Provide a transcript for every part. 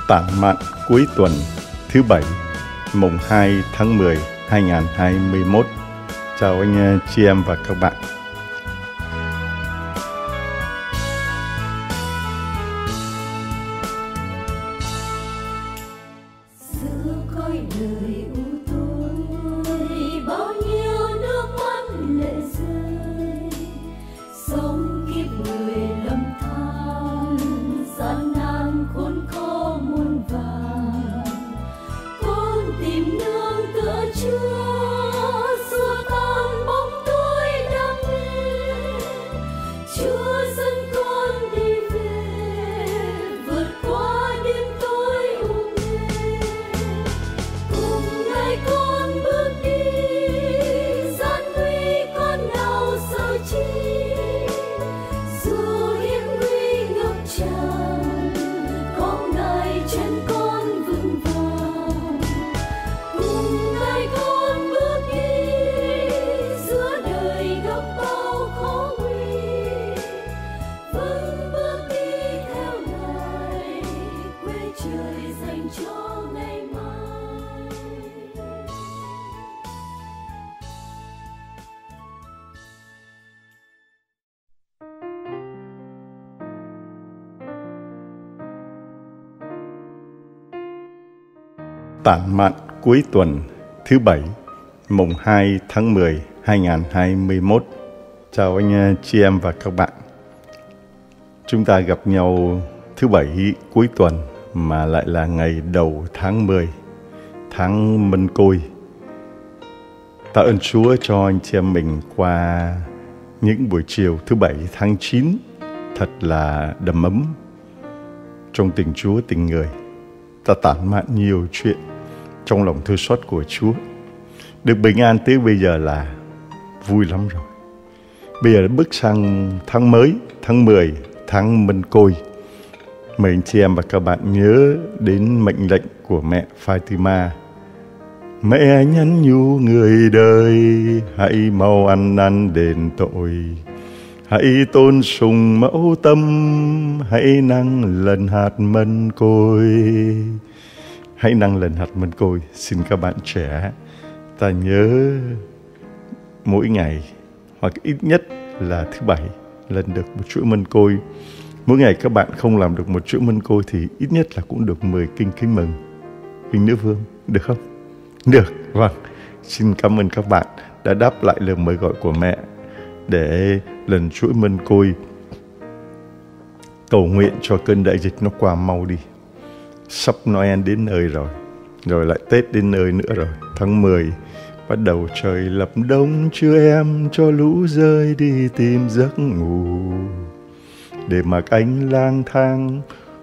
Tản mạn cuối tuần thứ Bảy, mùng 2 tháng 10, 2021. Chào anh chị em và các bạn. Tản mạn cuối tuần thứ Bảy, mùng 2 tháng 10, 2021. Chào anh chị em và các bạn. Chúng ta gặp nhau thứ Bảy cuối tuần mà lại là ngày đầu tháng 10, tháng Mân Côi. Tạ ơn Chúa cho anh chị em mình qua những buổi chiều thứ Bảy tháng 9 thật là đầm ấm trong tình Chúa, tình người. Ta tản mạn nhiều chuyện trong lòng thương xót của Chúa. Được bình an tới bây giờ là vui lắm rồi. Bây giờ đã bước sang tháng mới, tháng 10, tháng Mân Côi. Mời anh chị em và các bạn nhớ đến mệnh lệnh của mẹ Fatima. Mẹ nhắn nhủ người đời, hãy mau ăn năn đền tội, hãy tôn sùng mẫu tâm, hãy nâng lần hạt mân côi. Hãy nâng lần hạt mân côi. Xin các bạn trẻ ta nhớ mỗi ngày hoặc ít nhất là thứ Bảy lần được một chuỗi mân côi. Mỗi ngày các bạn không làm được một chuỗi mân côi thì ít nhất là cũng được 10 kinh kính mừng, kinh nữ vương, được không? Được, vâng. Xin cảm ơn các bạn đã đáp lại lời mời gọi của mẹ để lần chuỗi mân côi cầu nguyện cho cơn đại dịch nó qua mau đi. Sắp Noel đến nơi rồi, rồi lại Tết đến nơi nữa rồi. Tháng 10 bắt đầu trời lập đông, chưa em cho lũ rơi đi tìm giấc ngủ, để mặc anh lang thang.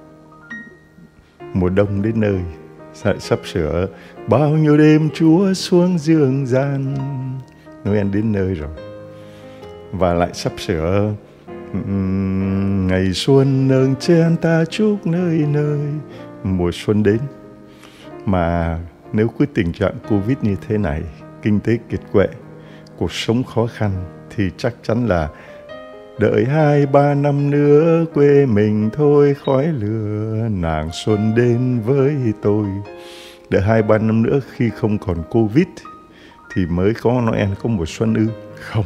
Mùa đông đến nơi, sắp sửa bao nhiêu đêm Chúa xuống dương gian. Noel đến nơi rồi, và lại sắp sửa ngày xuân nương chen ta chúc nơi nơi. Mùa xuân đến, mà nếu cứ tình trạng Covid như thế này, kinh tế kiệt quệ, cuộc sống khó khăn, thì chắc chắn là đợi 2-3 năm nữa quê mình thôi khói lửa, nàng xuân đến với tôi. Đợi 2-3 năm nữa khi không còn Covid thì mới có Noel, có mùa xuân ư? Không.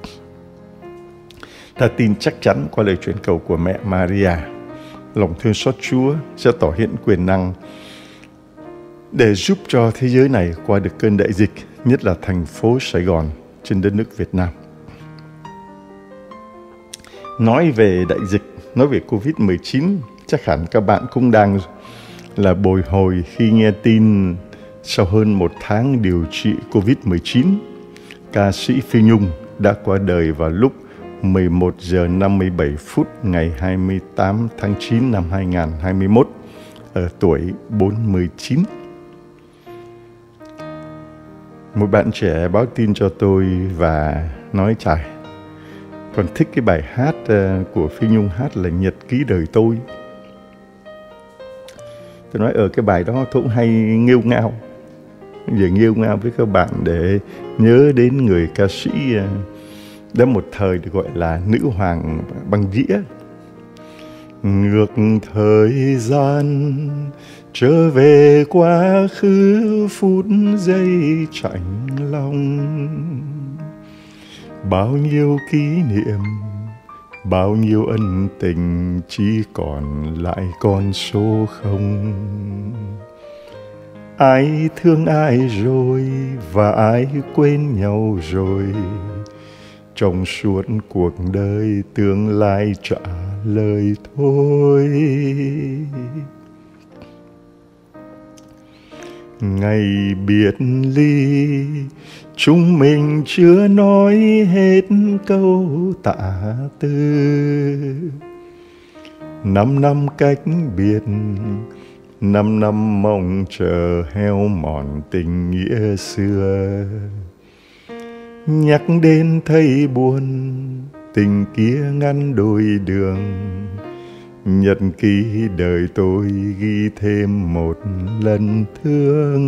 Ta tin chắc chắn qua lời truyền cầu của mẹ Maria, lòng thương xót Chúa sẽ tỏ hiện quyền năng để giúp cho thế giới này qua được cơn đại dịch, nhất là thành phố Sài Gòn trên đất nước Việt Nam. Nói về đại dịch, nói về Covid-19, chắc hẳn các bạn cũng đang là bồi hồi khi nghe tin sau hơn 1 tháng điều trị Covid-19, ca sĩ Phi Nhung đã qua đời vào lúc 11 giờ 57 phút ngày 28 tháng 9 năm 2021 ở tuổi 49. Một bạn trẻ báo tin cho tôi và nói chài, còn thích cái bài hát của Phi Nhung hát là Nhật ký đời tôi. Tôi nói ở cái bài đó tôi cũng hay nghêu ngao. Giờ nghêu ngao với các bạn để nhớ đến người ca sĩ đã một thời được gọi là nữ hoàng băng đĩa. ngược thời gian, trở về quá khứ phút giây chạnh lòng. Bao nhiêu kỷ niệm, bao nhiêu ân tình, chỉ còn lại con số không. Ai thương ai rồi và ai quên nhau rồi, trong suốt cuộc đời tương lai trả lời thôi. Ngày biệt ly, chúng mình chưa nói hết câu tạ tư. 5 năm cách biệt, 5 năm mong chờ heo mòn tình nghĩa xưa. Nhắc đến thấy buồn, tình kia ngăn đôi đường. Nhật ký đời tôi ghi thêm một lần thương.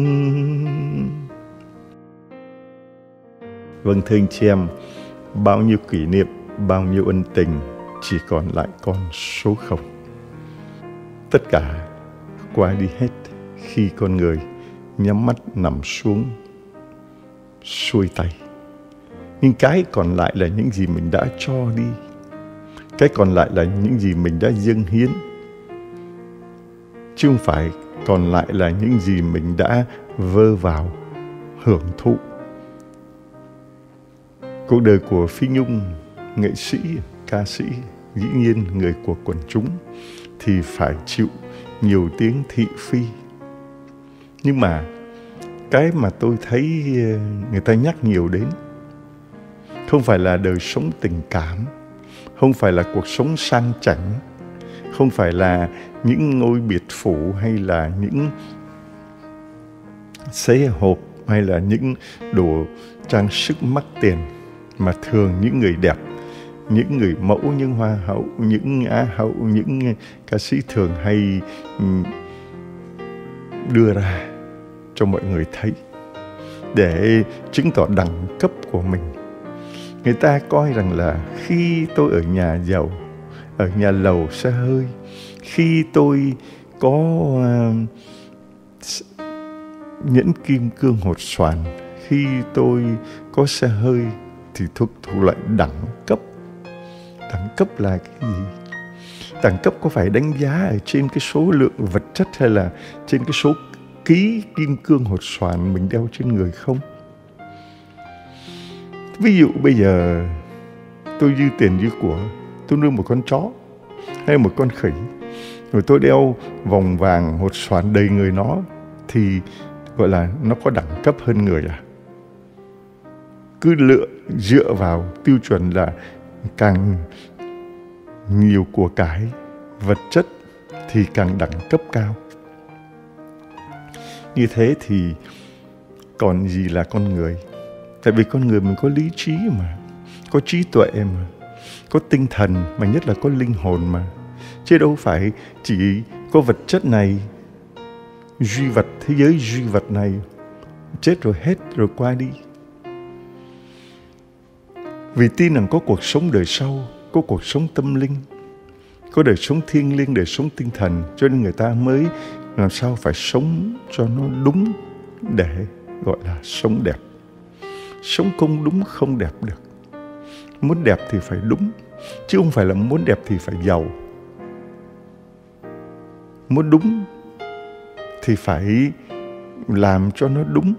Vâng, thưa anh chị em, bao nhiêu kỷ niệm, bao nhiêu ân tình, chỉ còn lại con số không. Tất cả qua đi hết khi con người nhắm mắt nằm xuống, xuôi tay. Nhưng cái còn lại là những gì mình đã cho đi. Cái còn lại là những gì mình đã dâng hiến. Chứ không phải còn lại là những gì mình đã vơ vào, hưởng thụ. Cuộc đời của Phi Nhung, nghệ sĩ, ca sĩ, dĩ nhiên người của quần chúng, thì phải chịu nhiều tiếng thị phi. Nhưng mà cái mà tôi thấy người ta nhắc nhiều đến không phải là đời sống tình cảm, không phải là cuộc sống sang chảnh, không phải là những ngôi biệt phủ hay là những xế hộp hay là những đồ trang sức mắc tiền, mà thường những người đẹp, những người mẫu, những hoa hậu, những á hậu, những ca sĩ thường hay đưa ra cho mọi người thấy để chứng tỏ đẳng cấp của mình. Người ta coi rằng là khi tôi ở nhà giàu, ở nhà lầu xe hơi, khi tôi có nhẫn kim cương hột xoàn, khi tôi có xe hơi thì thuộc loại đẳng cấp. Đẳng cấp là cái gì? Đẳng cấp có phải đánh giá ở trên cái số lượng vật chất hay là trên cái số ký kim cương hột xoàn mình đeo trên người không? Ví dụ bây giờ tôi dư tiền dư của, tôi nuôi một con chó hay một con khỉ, rồi tôi đeo vòng vàng hột xoàn đầy người nó, thì gọi là nó có đẳng cấp hơn người à? Cứ dựa vào tiêu chuẩn là càng nhiều của cải, vật chất thì càng đẳng cấp cao. Như thế thì còn gì là con người? Tại vì con người mình có lý trí mà, có trí tuệ mà, có tinh thần, mà nhất là có linh hồn mà. Chứ đâu phải chỉ có vật chất này, duy vật, thế giới duy vật này, chết rồi hết rồi qua đi. Vì tin rằng có cuộc sống đời sau, có cuộc sống tâm linh, có đời sống thiêng liêng, đời sống tinh thần, cho nên người ta mới làm sao phải sống cho nó đúng để gọi là sống đẹp. Sống không đúng không đẹp được. Muốn đẹp thì phải đúng, chứ không phải là muốn đẹp thì phải giàu. Muốn đúng thì phải làm cho nó đúng,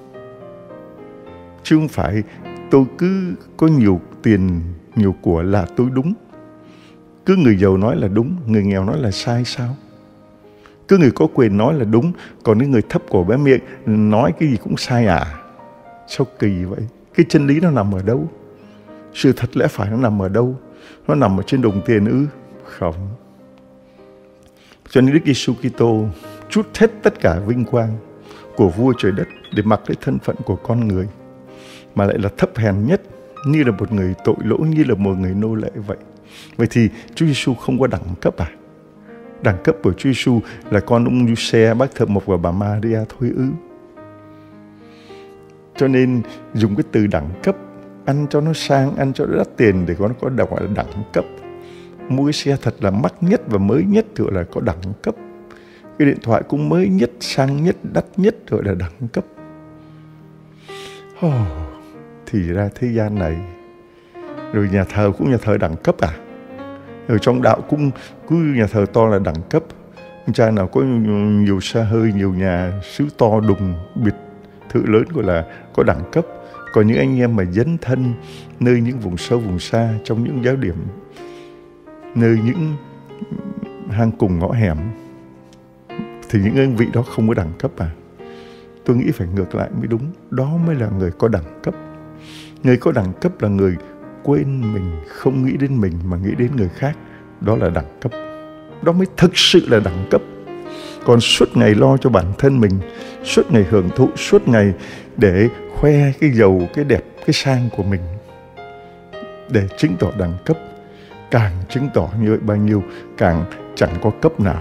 chứ không phải tôi cứ có nhiều tiền, nhiều của là tôi đúng. Cứ người giàu nói là đúng, người nghèo nói là sai sao? Cứ người có quyền nói là đúng, còn những người thấp cổ bé miệng nói cái gì cũng sai à? Sao kỳ vậy? Cái chân lý nó nằm ở đâu? Sự thật lẽ phải nó nằm ở đâu? Nó nằm ở trên đồng tiền ư? Không. Cho nên Đức Giêsu Kitô trút hết tất cả vinh quang của vua trời đất để mặc lấy thân phận của con người, mà lại là thấp hèn nhất, như là một người tội lỗi, như là một người nô lệ vậy. Vậy thì Chúa Giêsu không có đẳng cấp à? Đẳng cấp của Chúa Giêsu là con ông Giuse, bác thợ mộc và bà Maria thôi ư? Cho nên dùng cái từ đẳng cấp, ăn cho nó sang, ăn cho nó đắt tiền để nó có gọi là đẳng cấp. mua cái xe thật là mắc nhất và mới nhất thì gọi là có đẳng cấp. Cái điện thoại cũng mới nhất, sang nhất, đắt nhất gọi là đẳng cấp. Thì ra thế gian này, rồi nhà thờ cũng nhà thờ đẳng cấp à? Ở trong đạo cũng cứ nhà thờ to là đẳng cấp. Cha nào có nhiều xe hơi, nhiều nhà xứ to đùng biệt thự lớn gọi là có đẳng cấp. Còn những anh em mà dấn thân nơi những vùng sâu vùng xa, trong những giáo điểm, nơi những hang cùng ngõ hẻm, thì những anh vị đó không có đẳng cấp à? Tôi nghĩ phải ngược lại mới đúng. Đó mới là người có đẳng cấp. Người có đẳng cấp là người quên mình, không nghĩ đến mình mà nghĩ đến người khác. Đó là đẳng cấp. Đó mới thực sự là đẳng cấp. Còn suốt ngày lo cho bản thân mình, suốt ngày hưởng thụ, suốt ngày để khoe cái giàu, cái đẹp, cái sang của mình, để chứng tỏ đẳng cấp, càng chứng tỏ như vậy bao nhiêu, càng chẳng có cấp nào.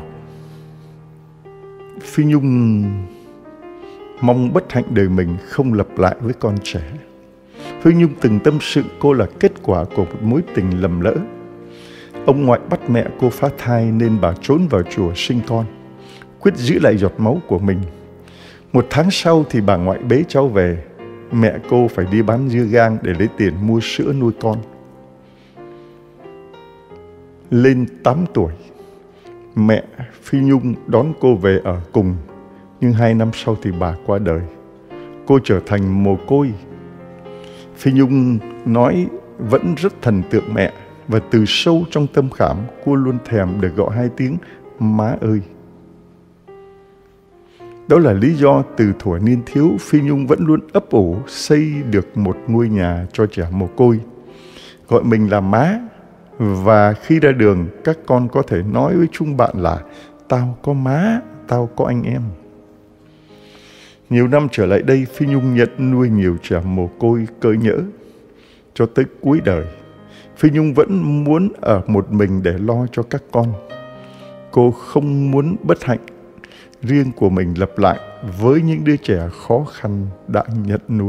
Phi Nhung mong bất hạnh đời mình không lặp lại với con trẻ. Phi Nhung từng tâm sự cô là kết quả của một mối tình lầm lỡ. Ông ngoại bắt mẹ cô phá thai nên bà trốn vào chùa sinh con, quyết giữ lại giọt máu của mình. 1 tháng sau thì bà ngoại bế cháu về. Mẹ cô phải đi bán dưa gang để lấy tiền mua sữa nuôi con. Lên 8 tuổi, mẹ Phi Nhung đón cô về ở cùng. Nhưng 2 năm sau thì bà qua đời. Cô trở thành mồ côi. Phi Nhung nói vẫn rất thần tượng mẹ. Và từ sâu trong tâm khảm, cô luôn thèm được gọi 2 tiếng má ơi. Đó là lý do từ thuở niên thiếu, Phi Nhung vẫn luôn ấp ủ xây được một ngôi nhà cho trẻ mồ côi, gọi mình là má. Và khi ra đường, các con có thể nói với chúng bạn là tao có má, tao có anh em. Nhiều năm trở lại đây, Phi Nhung nhận nuôi nhiều trẻ mồ côi cơ nhỡ. Cho tới cuối đời, Phi Nhung vẫn muốn ở một mình để lo cho các con. Cô không muốn bất hạnh riêng của mình lặp lại với những đứa trẻ khó khăn đã nhận nuôi.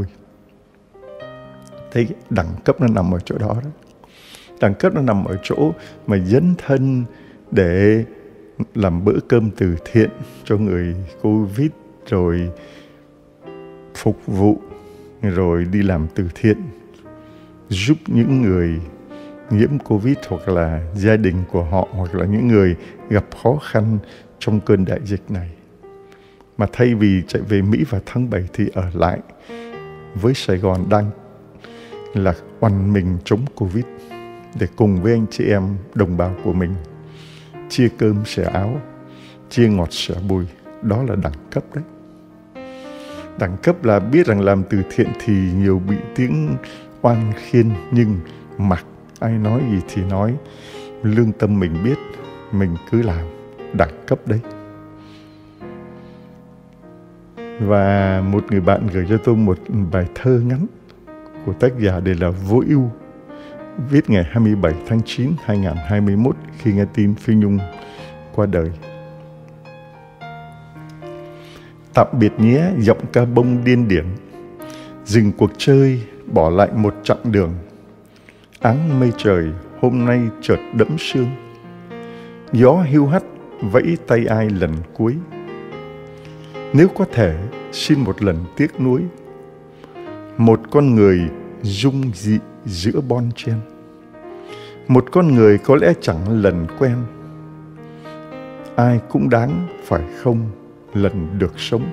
Thế đẳng cấp nó nằm ở chỗ đó đó. Đẳng cấp nó nằm ở chỗ mà dấn thân để làm bữa cơm từ thiện cho người Covid, rồi phục vụ, rồi đi làm từ thiện, giúp những người nhiễm Covid hoặc là gia đình của họ, hoặc là những người gặp khó khăn trong cơn đại dịch này. Mà thay vì chạy về Mỹ vào tháng 7 thì ở lại với Sài Gòn đang là oằn mình chống Covid, để cùng với anh chị em đồng bào của mình chia cơm sẻ áo, chia ngọt sẻ bùi. Đó là đẳng cấp đấy. Đẳng cấp là biết rằng làm từ thiện thì nhiều bị tiếng oan khiên, nhưng mặc ai nói gì thì nói, lương tâm mình biết, mình cứ làm. Đẳng cấp đấy. Và một người bạn gửi cho tôi một bài thơ ngắn của tác giả đây là Vô Ưu, viết ngày 27 tháng 9 2021 khi nghe tin Phi Nhung qua đời. Tạm biệt nhé giọng ca bông điên điển, dừng cuộc chơi bỏ lại một chặng đường. Áng mây trời hôm nay chợt đẫm sương, gió hiu hắt vẫy tay ai lần cuối. Nếu có thể xin một lần tiếc nuối, một con người dung dị giữa bon chen. Một con người có lẽ chẳng lần quen, ai cũng đáng phải không lần được sống.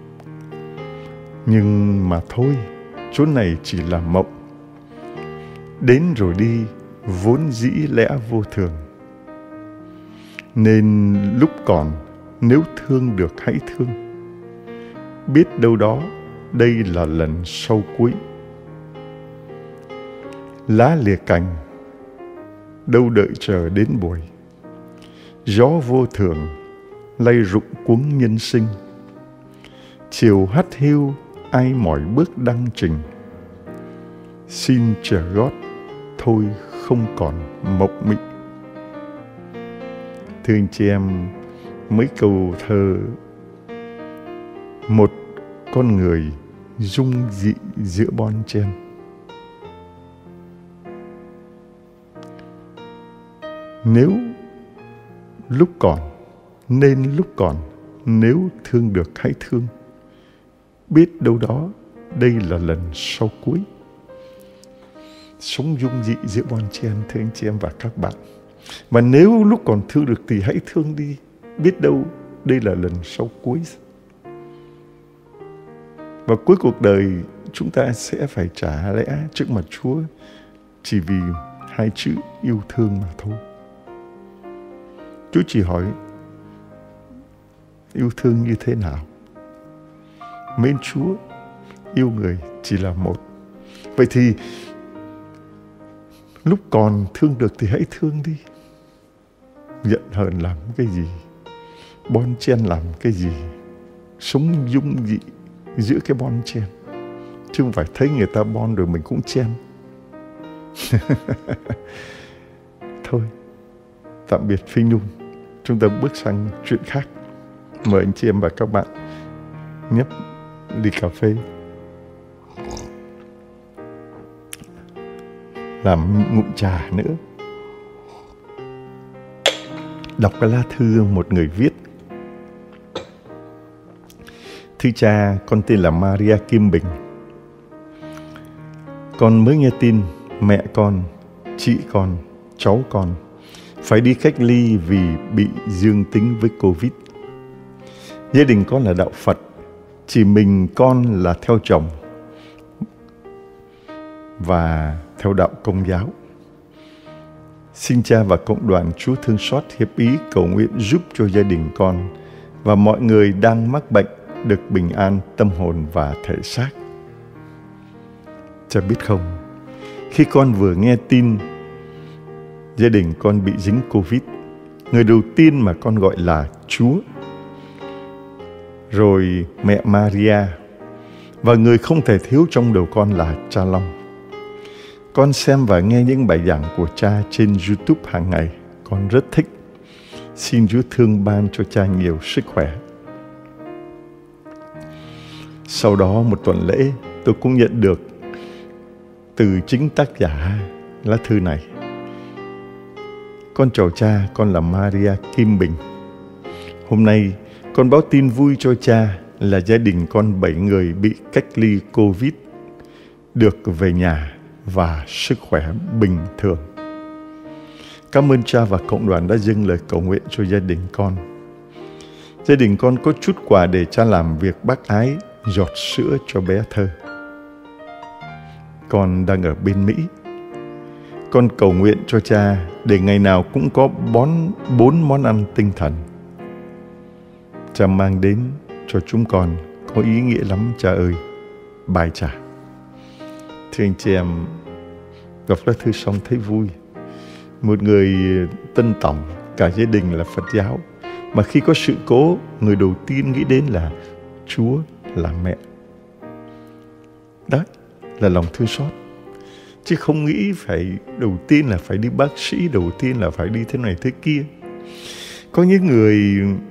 Nhưng mà thôi, chốn này chỉ là mộng, đến rồi đi vốn dĩ lẽ vô thường. Nên lúc còn nếu thương được hãy thương, biết đâu đó đây là lần sau cuối. Lá lìa cành đâu đợi chờ đến buổi, gió vô thường lay rụng cuống nhân sinh. Chiều hắt hiu ai mỏi bước đăng trình, xin trở gót thôi không còn mộng mị. Thưa anh chị em, mấy câu thơ một con người dung dị giữa bon chen. Nếu lúc còn, nên lúc còn, nếu thương được hãy thương. Biết đâu đó, đây là lần sau cuối. Sống dung dị giữa bon chen, thưa anh chị em và các bạn. Và nếu lúc còn thương được thì hãy thương đi. Biết đâu đây là lần sau cuối. Và cuối cuộc đời chúng ta sẽ phải trả lẽ trước mặt Chúa chỉ vì hai chữ yêu thương mà thôi. Chúa chỉ hỏi yêu thương như thế nào? Mến Chúa, yêu người chỉ là một. Vậy thì lúc còn thương được thì hãy thương đi. Giận hờn làm cái gì? Bon chen làm cái gì? Sống dung dị giữa cái bon chen, chứ không phải thấy người ta bon rồi mình cũng chen. Thôi, tạm biệt Phi Nhung. Chúng ta bước sang chuyện khác. Mời anh chị em và các bạn nhấp ly cà phê, làm ngụm trà nữa. Đọc cái lá thư một người viết. Thưa cha, con tên là Maria Kim Bình. Con mới nghe tin mẹ con, chị con, cháu con phải đi cách ly vì bị dương tính với Covid. Gia đình con là đạo Phật, chỉ mình con là theo chồng và theo đạo Công giáo. Xin cha và cộng đoàn Chúa thương xót hiệp ý cầu nguyện giúp cho gia đình con và mọi người đang mắc bệnh được bình an tâm hồn và thể xác. Cha biết không, khi con vừa nghe tin gia đình con bị dính Covid, người đầu tiên mà con gọi là Chúa, rồi mẹ Maria, và người không thể thiếu trong đầu con là cha Long. Con xem và nghe những bài giảng của cha trên YouTube hàng ngày, con rất thích. Xin Chúa thương ban cho cha nhiều sức khỏe. Sau đó một tuần lễ, tôi cũng nhận được từ chính tác giả lá thư này. Con chào cha, con là Maria Kim Bình. Hôm nay, con báo tin vui cho cha là gia đình con 7 người bị cách ly Covid được về nhà và sức khỏe bình thường. Cảm ơn cha và cộng đoàn đã dâng lời cầu nguyện cho gia đình con. Gia đình con có chút quà để cha làm việc bác ái giọt sữa cho bé Thơ. Con đang ở bên Mỹ. Con cầu nguyện cho cha để ngày nào cũng có 4 món ăn tinh thần. Cha mang đến cho chúng con có ý nghĩa lắm cha ơi. Bài cha. Thưa anh chị em, đọc lá thư xong thấy vui. Một người Tân Tổng, cả gia đình là Phật giáo, mà khi có sự cố, người đầu tiên nghĩ đến là Chúa là mẹ. Đó là lòng thương xót. Chứ không nghĩ phải đầu tiên là phải đi bác sĩ, đầu tiên là phải đi thế này thế kia. Có những người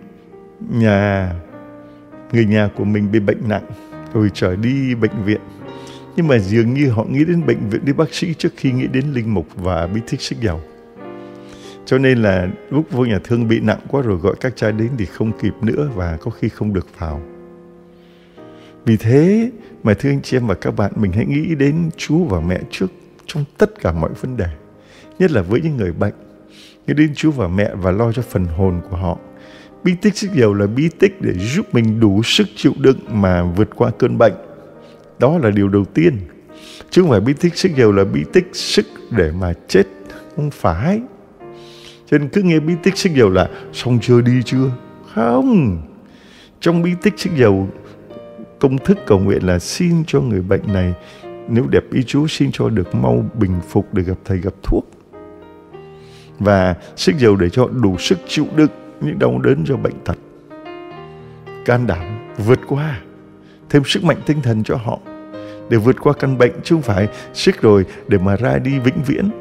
nhà của mình bị bệnh nặng rồi trở đi bệnh viện, nhưng mà dường như họ nghĩ đến bệnh viện, đi bác sĩ trước khi nghĩ đến linh mục và bí tích xức dầu. Cho nên là lúc vô nhà thương bị nặng quá rồi gọi các cha đến thì không kịp nữa và có khi không được vào. Vì thế mà thưa anh chị em và các bạn, mình hãy nghĩ đến Chúa và mẹ trước trong tất cả mọi vấn đề. Nhất là với những người bệnh, nghĩ đến Chúa và mẹ và lo cho phần hồn của họ. Bí tích xức dầu là bí tích để giúp mình đủ sức chịu đựng mà vượt qua cơn bệnh. Đó là điều đầu tiên. Chứ không phải bí tích xức dầu là bí tích sức để mà chết. Không phải. Cho nên cứ nghe bí tích xức dầu là xong chưa, đi chưa? Không. Trong bí tích xức dầu, công thức cầu nguyện là xin cho người bệnh này, nếu đẹp ý Chúa, xin cho được mau bình phục để gặp thầy gặp thuốc. Và xức dầu để cho đủ sức chịu đựng những đau đớn do bệnh tật. Can đảm vượt qua, thêm sức mạnh tinh thần cho họ để vượt qua căn bệnh, chứ không phải sức rồi để mà ra đi vĩnh viễn.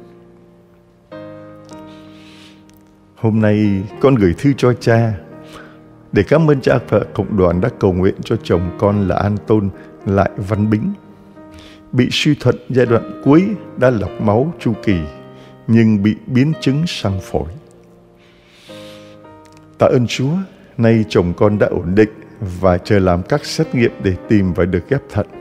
Hôm nay con gửi thư cho cha để cảm ơn cha và cộng đoàn đã cầu nguyện cho chồng con là An Tôn Lại Văn Bính, bị suy thận giai đoạn cuối, đã lọc máu chu kỳ nhưng bị biến chứng sang phổi. Tạ ơn Chúa, nay chồng con đã ổn định và chờ làm các xét nghiệm để tìm và được ghép thận.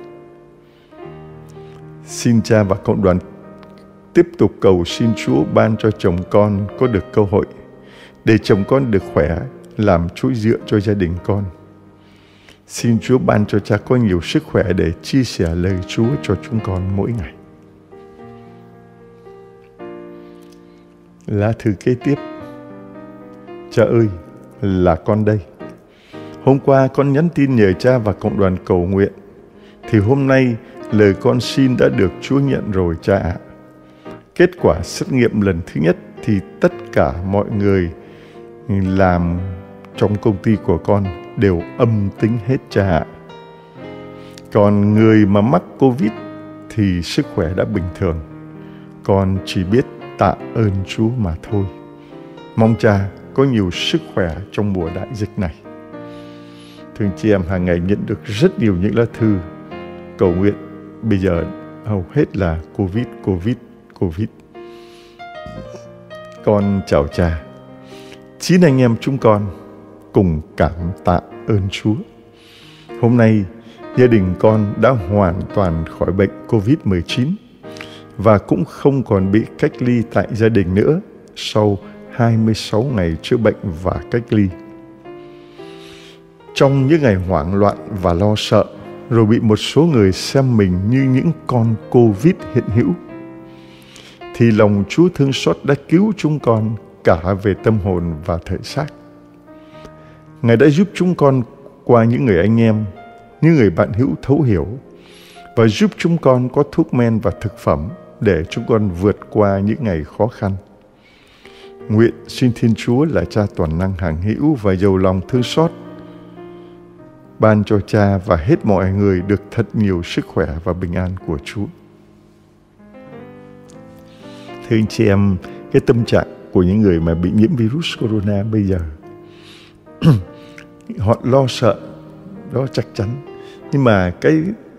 Xin cha và cộng đoàn tiếp tục cầu xin Chúa ban cho chồng con có được cơ hội để chồng con được khỏe, làm chỗ dựa cho gia đình con. Xin Chúa ban cho cha có nhiều sức khỏe để chia sẻ lời Chúa cho chúng con mỗi ngày. Lá thư kế tiếp. Cha ơi, là con đây. Hôm qua con nhắn tin nhờ cha và cộng đoàn cầu nguyện, thì hôm nay lời con xin đã được Chúa nhận rồi cha ạ. Kết quả xét nghiệm lần thứ nhất thì tất cả mọi người làm trong công ty của con đều âm tính hết cha ạ. Còn người mà mắc Covid thì sức khỏe đã bình thường. Con chỉ biết tạ ơn Chúa mà thôi. Mong cha có nhiều sức khỏe trong mùa đại dịch này. Thưa anh chị em, hàng ngày nhận được rất nhiều những lá thư cầu nguyện. Bây giờ hầu hết là Covid. Con chào cha. 9 anh em chúng con cùng cảm tạ ơn Chúa. Hôm nay, gia đình con đã hoàn toàn khỏi bệnh Covid-19 và cũng không còn bị cách ly tại gia đình nữa sau 26 ngày chữa bệnh và cách ly. Trong những ngày hoảng loạn và lo sợ, rồi bị một số người xem mình như những con Covid hiện hữu, thì lòng Chúa thương xót đã cứu chúng con cả về tâm hồn và thể xác. Ngài đã giúp chúng con qua những người anh em, những người bạn hữu thấu hiểu, và giúp chúng con có thuốc men và thực phẩm để chúng con vượt qua những ngày khó khăn. Nguyện xin Thiên Chúa là Cha toàn năng hằng hữu và giàu lòng thương xót, ban cho cha và hết mọi người được thật nhiều sức khỏe và bình an của Chúa. Thưa anh chị em, cái tâm trạng của những người mà bị nhiễm virus corona bây giờ, họ lo sợ, đó chắc chắn. Nhưng mà cái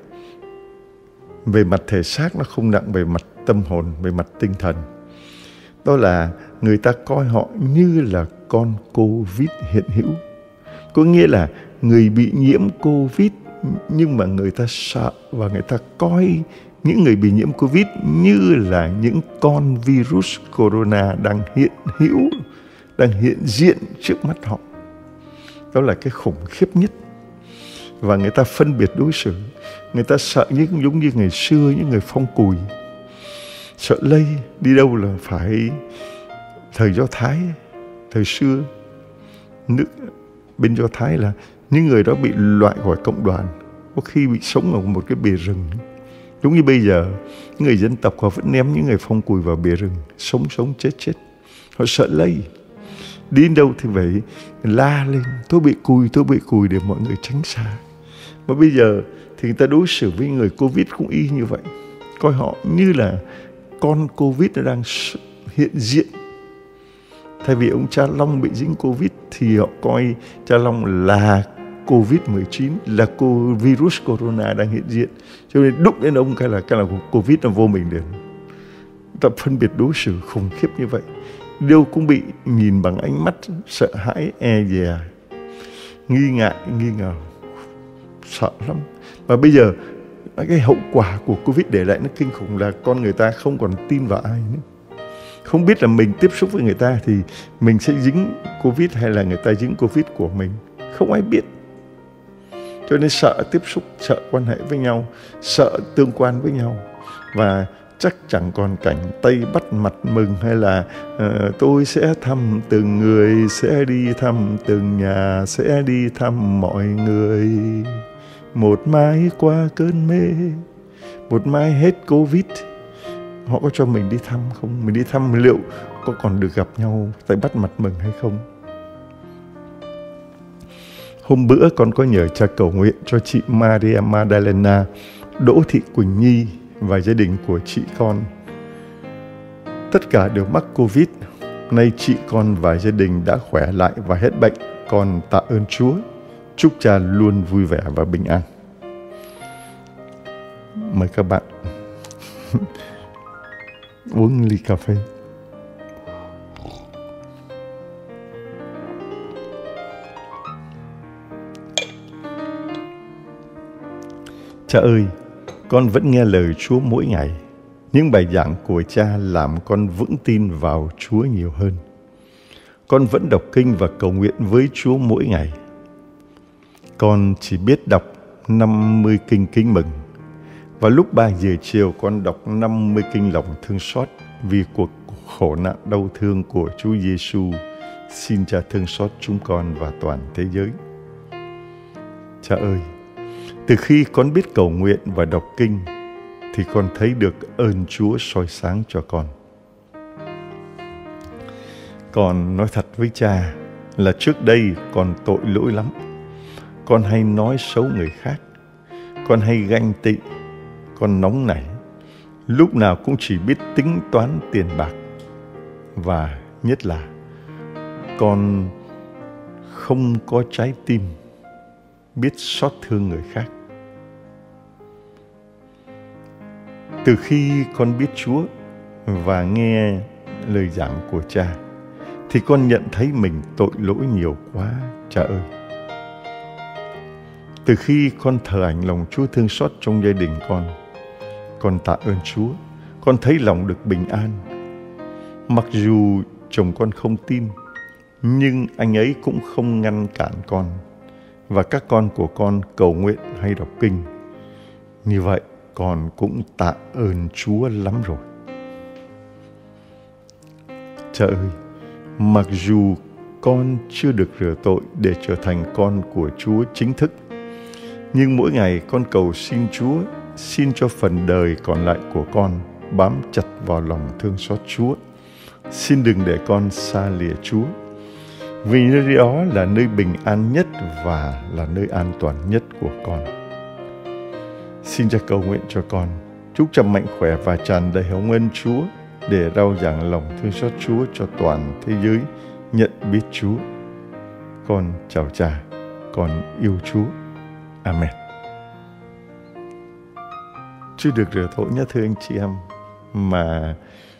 về mặt thể xác nó không nặng về mặt tâm hồn, về mặt tinh thần. Đó là người ta coi họ như là con Covid hiện hữu. Có nghĩa là người bị nhiễm Covid nhưng mà người ta sợ và người ta coi những người bị nhiễm Covid như là những con virus corona đang hiện hữu, đang hiện diện trước mắt họ. Đó là cái khủng khiếp nhất. Và người ta phân biệt đối xử. Người ta sợ giống như ngày xưa, những người phong cùi. Sợ lây, đi đâu là phải thời Do Thái, thời xưa. Nước bên Do Thái là những người đó bị loại khỏi cộng đoàn, có khi bị sống ở một cái bìa rừng. Giống như bây giờ, những người dân tộc họ vẫn ném những người phong cùi vào bìa rừng, sống chết. Họ sợ lây. Đi đâu thì phải la lên, tôi bị cùi để mọi người tránh xa. Mà bây giờ thì người ta đối xử với người Covid cũng y như vậy. Coi họ như là con Covid nó đang hiện diện. Thay vì ông cha Long bị dính Covid thì họ coi cha Long là Covid-19, là virus corona đang hiện diện. Cho nên đụng đến ông cái là Covid nó vô mình liền. Ta phân biệt đối xử khủng khiếp như vậy. Đâu cũng bị nhìn bằng ánh mắt sợ hãi, e dè, nghi ngại, nghi ngờ, sợ lắm. Và bây giờ cái hậu quả của Covid để lại nó kinh khủng là con người ta không còn tin vào ai nữa. Không biết là mình tiếp xúc với người ta thì mình sẽ dính Covid hay là người ta dính Covid của mình. Không ai biết. Cho nên sợ tiếp xúc, sợ quan hệ với nhau, sợ tương quan với nhau. Và chắc chẳng còn cảnh tay bắt mặt mừng hay là tôi sẽ thăm từng người, sẽ đi thăm từng nhà, sẽ đi thăm mọi người. Một mai qua cơn mê, một mai hết Covid. Họ có cho mình đi thăm không? Mình đi thăm liệu có còn được gặp nhau tay bắt mặt mừng hay không? Hôm bữa con có nhờ cha cầu nguyện cho chị Maria Magdalena, Đỗ Thị Quỳnh Nhi và gia đình của chị con. Tất cả đều mắc Covid. Nay chị con và gia đình đã khỏe lại và hết bệnh. Con tạ ơn Chúa. Chúc cha luôn vui vẻ và bình an. Mời các bạn uống ly cà phê. Cha ơi, con vẫn nghe lời Chúa mỗi ngày. Những bài giảng của Cha làm con vững tin vào Chúa nhiều hơn. Con vẫn đọc kinh và cầu nguyện với Chúa mỗi ngày. Con chỉ biết đọc 50 kinh Kính Mừng. Và lúc 3 giờ chiều con đọc 50 kinh lòng thương xót vì cuộc khổ nạn đau thương của Chúa Giêsu. Xin Cha thương xót chúng con và toàn thế giới. Cha ơi, từ khi con biết cầu nguyện và đọc kinh thì con thấy được ơn Chúa soi sáng cho con. Con nói thật với Cha là trước đây con tội lỗi lắm. Con hay nói xấu người khác. Con hay ganh tị. Con nóng nảy. Lúc nào cũng chỉ biết tính toán tiền bạc. Và nhất là con không có trái tim biết xót thương người khác. Từ khi con biết Chúa và nghe lời giảng của Cha thì con nhận thấy mình tội lỗi nhiều quá, Cha ơi. Từ khi con thờ ảnh lòng Chúa thương xót trong gia đình con tạ ơn Chúa. Con thấy lòng được bình an. Mặc dù chồng con không tin, nhưng anh ấy cũng không ngăn cản con và các con của con cầu nguyện hay đọc kinh. Như vậy, con cũng tạ ơn Chúa lắm rồi. Cha ơi, mặc dù con chưa được rửa tội để trở thành con của Chúa chính thức, nhưng mỗi ngày con cầu xin Chúa, xin cho phần đời còn lại của con bám chặt vào lòng thương xót Chúa. Xin đừng để con xa lìa Chúa, vì nơi đó là nơi bình an nhất và là nơi an toàn nhất của con. Xin Cha cầu nguyện cho con, chúc Cha mạnh khỏe và tràn đầy hồng ân Chúa để rao giảng lòng thương xót Chúa cho toàn thế giới nhận biết Chúa. Con chào Cha, con yêu Chúa. Amen. Chưa được rửa tội nhé thưa anh chị em, mà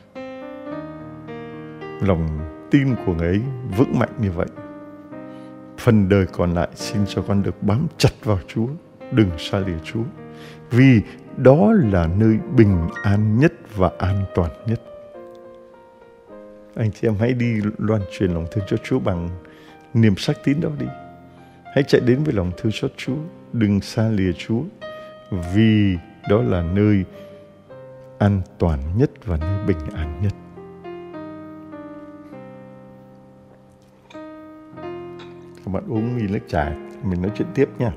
lòng tin của người ấy vững mạnh như vậy. Phần đời còn lại xin cho con được bám chặt vào Chúa, đừng xa lìa Chúa, vì đó là nơi bình an nhất và an toàn nhất. Anh chị em hãy đi loan truyền lòng thương cho Chúa bằng niềm sắc tín đó đi. Hãy chạy đến với lòng thương xót Chúa, đừng xa lìa Chúa, vì đó là nơi an toàn nhất và nơi bình an nhất. Các bạn uống ly nước trà, mình nói chuyện tiếp nha.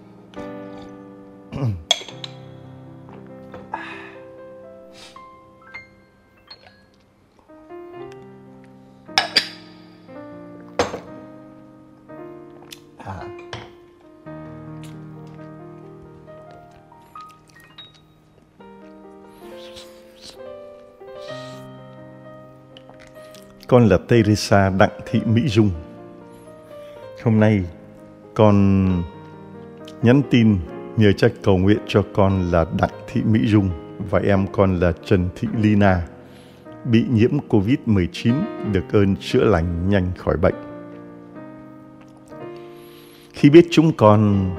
Con là Teresa Đặng Thị Mỹ Dung. Hôm nay con nhắn tin nhờ Cha cầu nguyện cho con là Đặng Thị Mỹ Dung và em con là Trần Thị Lina bị nhiễm Covid-19, được ơn chữa lành nhanh khỏi bệnh. Khi biết chúng con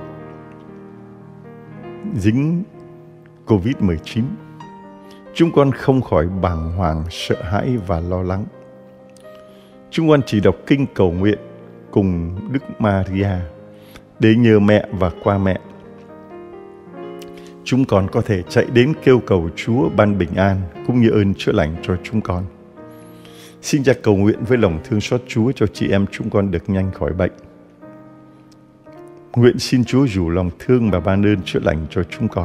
dính Covid-19, chúng con không khỏi bàng hoàng, sợ hãi và lo lắng. Chúng con chỉ đọc kinh cầu nguyện cùng Đức Maria để nhờ mẹ và qua mẹ. Chúng con có thể chạy đến kêu cầu Chúa ban bình an cũng như ơn chữa lành cho chúng con. Xin Cha cầu nguyện với lòng thương xót Chúa cho chị em chúng con được nhanh khỏi bệnh. Nguyện xin Chúa rủ lòng thương và ban ơn chữa lành cho chúng con.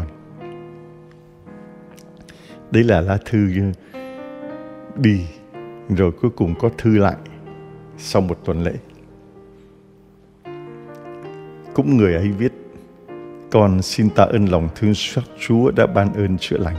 Đấy là lá thư đi, rồi cuối cùng có thư lại sau một tuần lễ. Cũng người ấy viết: con xin tạ ơn lòng thương xót Chúa đã ban ơn chữa lành.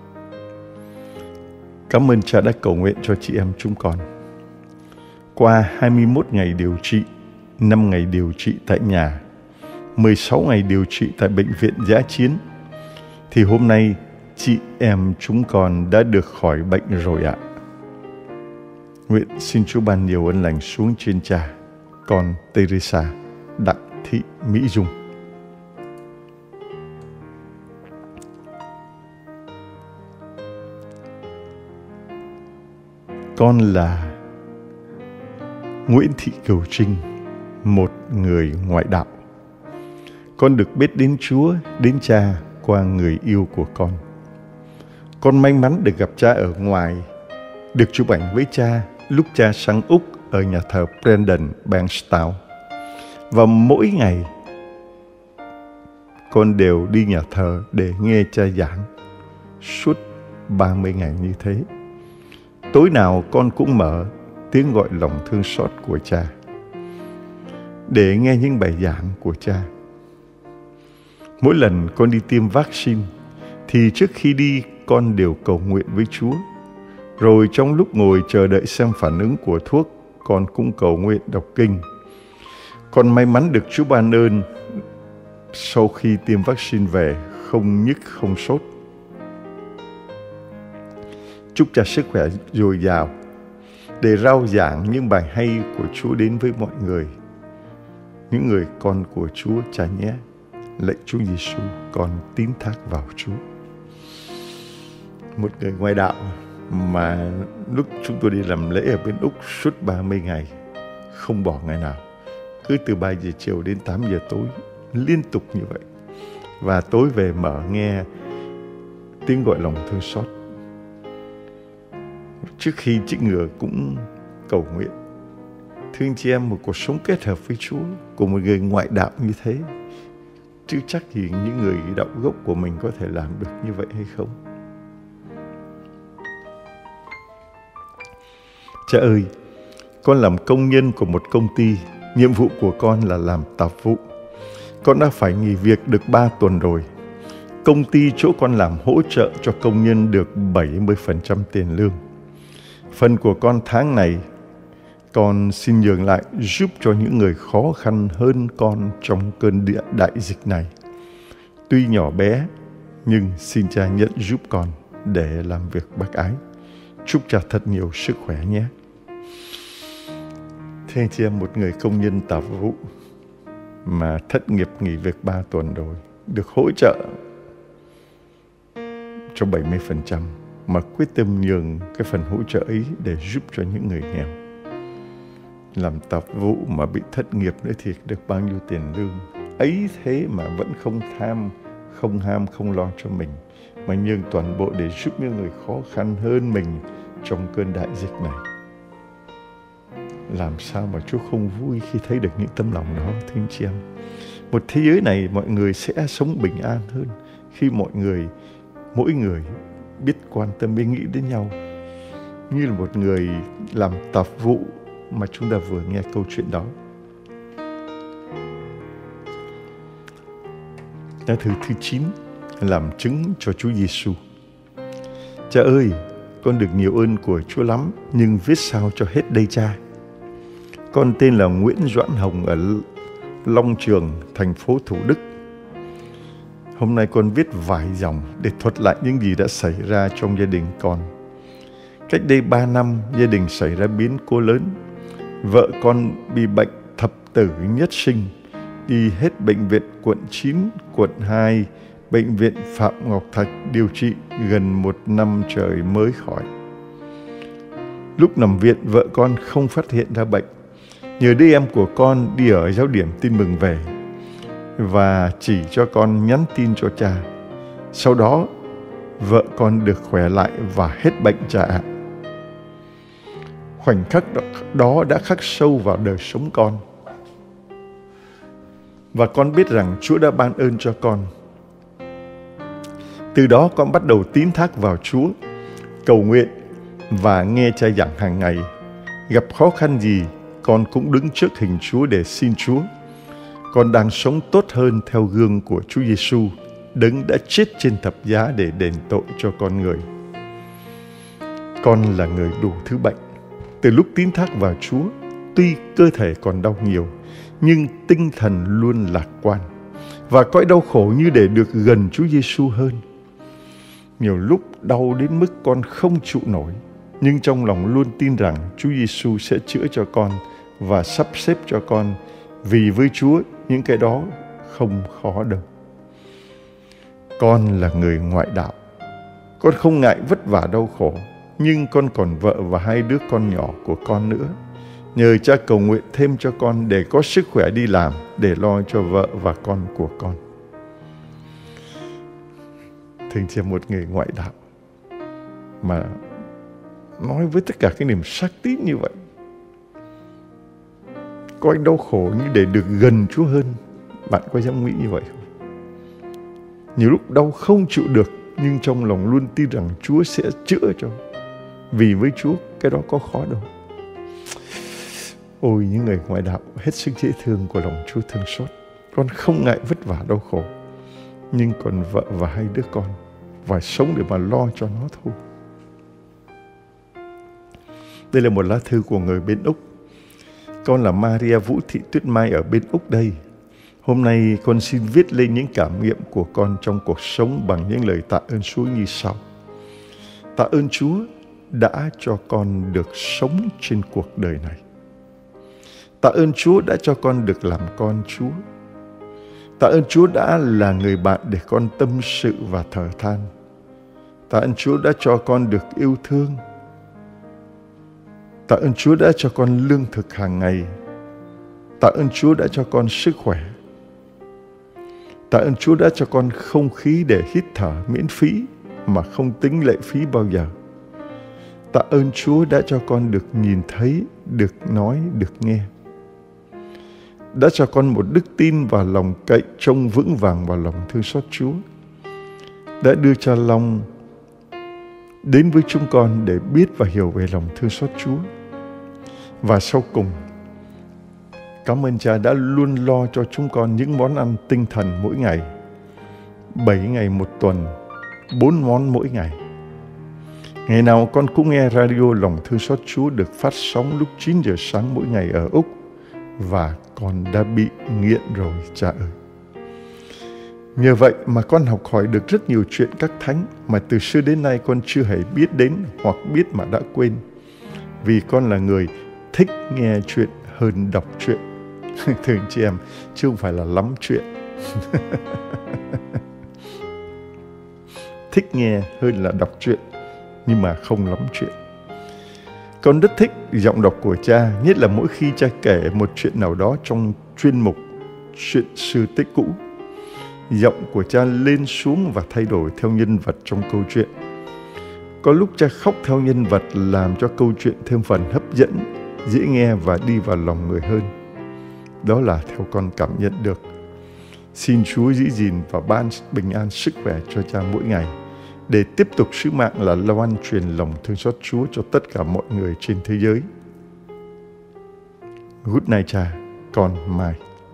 Cảm ơn Cha đã cầu nguyện cho chị em chúng con. Qua 21 ngày điều trị, 5 ngày điều trị tại nhà, 16 ngày điều trị tại bệnh viện dã chiến, thì hôm nay chị em chúng con đã được khỏi bệnh rồi ạ. Nguyện xin Chúa ban nhiều ơn lành xuống trên Cha, con Teresa Đặng Thị Mỹ Dung. Con là Nguyễn Thị Kiều Trinh, một người ngoại đạo. Con được biết đến Chúa, đến Cha qua người yêu của con. Con may mắn được gặp Cha ở ngoài, được chụp ảnh với Cha lúc Cha sang Úc ở nhà thờ Brandon, Bankstown. Và mỗi ngày con đều đi nhà thờ để nghe Cha giảng suốt 30 ngày như thế. Tối nào con cũng mở tiếng gọi lòng thương xót của Cha để nghe những bài giảng của Cha. Mỗi lần con đi tiêm vaccine thì trước khi đi con đều cầu nguyện với Chúa. Rồi trong lúc ngồi chờ đợi xem phản ứng của thuốc, con cũng cầu nguyện đọc kinh. Con may mắn được Chúa ban ơn sau khi tiêm vaccine về không nhức không sốt. Chúc Cha sức khỏe dồi dào để rao giảng những bài hay của Chúa đến với mọi người, những người con của Chúa Cha nhé. Lạy Chúa Giêsu, con tín thác vào Chúa. Một người ngoại đạo mà lúc chúng tôi đi làm lễ ở bên Úc suốt 30 ngày, không bỏ ngày nào, cứ từ 3 giờ chiều đến 8 giờ tối, liên tục như vậy. Và tối về mở nghe tiếng gọi lòng thương xót. Trước khi chích ngừa cũng cầu nguyện. Thưa anh chị em, một cuộc sống kết hợp với Chúa của một người ngoại đạo như thế, chứ chắc gì những người đạo gốc của mình có thể làm được như vậy hay không? Cha ơi, con làm công nhân của một công ty, nhiệm vụ của con là làm tạp vụ. Con đã phải nghỉ việc được 3 tuần rồi. Công ty chỗ con làm hỗ trợ cho công nhân được 70% tiền lương. Phần của con tháng này, con xin nhường lại giúp cho những người khó khăn hơn con trong cơn đại dịch này. Tuy nhỏ bé, nhưng xin Cha nhận giúp con để làm việc bác ái. Chúc Cha thật nhiều sức khỏe nhé. Thưa anh chị em, một người công nhân tạp vụ mà thất nghiệp nghỉ việc 3 tuần rồi, được hỗ trợ cho 70%, mà quyết tâm nhường cái phần hỗ trợ ấy để giúp cho những người nghèo. Làm tạp vụ mà bị thất nghiệp nữa thì được bao nhiêu tiền lương. Ấy thế mà vẫn không tham, không ham, không lo cho mình, mà nhường toàn bộ để giúp những người khó khăn hơn mình trong cơn đại dịch này. Làm sao mà Chúa không vui khi thấy được những tấm lòng đó, thưa anh chị em. Một thế giới này mọi người sẽ sống bình an hơn khi mỗi người biết quan tâm, biết nghĩ đến nhau. Như là một người làm tạp vụ mà chúng ta vừa nghe câu chuyện đó. Lá thư thứ 9, làm chứng cho Chúa Giêsu. Cha ơi, con được nhiều ơn của Chúa lắm, nhưng viết sao cho hết đây Cha? Con tên là Nguyễn Doãn Hồng ở Long Trường, thành phố Thủ Đức. Hôm nay con viết vài dòng để thuật lại những gì đã xảy ra trong gia đình con. Cách đây 3 năm, gia đình xảy ra biến cố lớn. Vợ con bị bệnh thập tử nhất sinh, đi hết bệnh viện quận 9, quận 2, bệnh viện Phạm Ngọc Thạch điều trị gần 1 năm trời mới khỏi. Lúc nằm viện, vợ con không phát hiện ra bệnh. Nhờ đứa em của con đi ở giáo điểm tin mừng về và chỉ cho con nhắn tin cho cha. Sau đó, vợ con được khỏe lại và hết bệnh cha ạ. Khoảnh khắc đó đã khắc sâu vào đời sống con. Và con biết rằng Chúa đã ban ơn cho con. Từ đó con bắt đầu tín thác vào Chúa, cầu nguyện và nghe cha giảng hàng ngày. Gặp khó khăn gì, con cũng đứng trước hình Chúa để xin Chúa. Con đang sống tốt hơn theo gương của Chúa Giêsu, Đấng đã chết trên thập giá để đền tội cho con người. Con là người đủ thứ bệnh. Từ lúc tín thác vào Chúa, tuy cơ thể còn đau nhiều, nhưng tinh thần luôn lạc quan và coi đau khổ như để được gần Chúa Giêsu hơn. Nhiều lúc đau đến mức con không trụ nổi, nhưng trong lòng luôn tin rằng Chúa Giêsu sẽ chữa cho con và sắp xếp cho con, vì với Chúa những cái đó không khó đâu. Con là người ngoại đạo. Con không ngại vất vả đau khổ, nhưng con còn vợ và 2 đứa con nhỏ của con nữa. Nhờ cha cầu nguyện thêm cho con để có sức khỏe đi làm, để lo cho vợ và con của con. Thưa anh chị em, một người ngoại đạo mà nói với tất cả cái niềm xác tín như vậy, có anh đau khổ như để được gần Chúa hơn, bạn có dám nghĩ như vậy không? Nhiều lúc đau không chịu được, nhưng trong lòng luôn tin rằng Chúa sẽ chữa cho. Vì với Chúa cái đó có khó đâu. Ôi, những người ngoại đạo hết sức dễ thương của lòng Chúa thương xót. Con không ngại vất vả đau khổ, nhưng còn vợ và 2 đứa con, phải sống để mà lo cho nó thôi. Đây là một lá thư của người bên Úc. Con là Maria Vũ Thị Tuyết Mai ở bên Úc đây. Hôm nay con xin viết lên những cảm nghiệm của con trong cuộc sống bằng những lời tạ ơn Chúa như sau. Tạ ơn Chúa đã cho con được sống trên cuộc đời này. Tạ ơn Chúa đã cho con được làm con Chúa. Tạ ơn Chúa đã là người bạn để con tâm sự và thở than. Tạ ơn Chúa đã cho con được yêu thương. Tạ ơn Chúa đã cho con lương thực hàng ngày. Tạ ơn Chúa đã cho con sức khỏe. Tạ ơn Chúa đã cho con không khí để hít thở miễn phí mà không tính lệ phí bao giờ. Tạ ơn Chúa đã cho con được nhìn thấy, được nói, được nghe. Đã cho con một đức tin và lòng cậy trông vững vàng vào lòng thương xót Chúa. Đã đưa cha Long đến với chúng con để biết và hiểu về lòng thương xót Chúa. Và sau cùng, cảm ơn cha đã luôn lo cho chúng con những món ăn tinh thần mỗi ngày, 7 ngày một tuần, 4 món mỗi ngày. Ngày nào con cũng nghe radio Lòng Thương Xót Chúa được phát sóng lúc 9 giờ sáng mỗi ngày ở Úc, và con đã bị nghiện rồi cha ơi. Nhờ vậy mà con học hỏi được rất nhiều chuyện các thánh mà từ xưa đến nay con chưa hề biết đến hoặc biết mà đã quên. Vì con là người thích nghe chuyện hơn đọc chuyện. Thưa anh chị em, chứ không phải là lắm chuyện. Thích nghe hơn là đọc chuyện, nhưng mà không lắm chuyện. Con rất thích giọng đọc của cha, nhất là mỗi khi cha kể một chuyện nào đó trong chuyên mục Chuyện Xưa Tích Cũ. Giọng của cha lên xuống và thay đổi theo nhân vật trong câu chuyện. Có lúc cha khóc theo nhân vật làm cho câu chuyện thêm phần hấp dẫn, dễ nghe và đi vào lòng người hơn. Đó là theo con cảm nhận được. Xin Chúa giữ gìn và ban bình an sức khỏe cho cha mỗi ngày, để tiếp tục sứ mạng là loan truyền lòng thương xót Chúa cho tất cả mọi người trên thế giới. Good night cha, con Mai.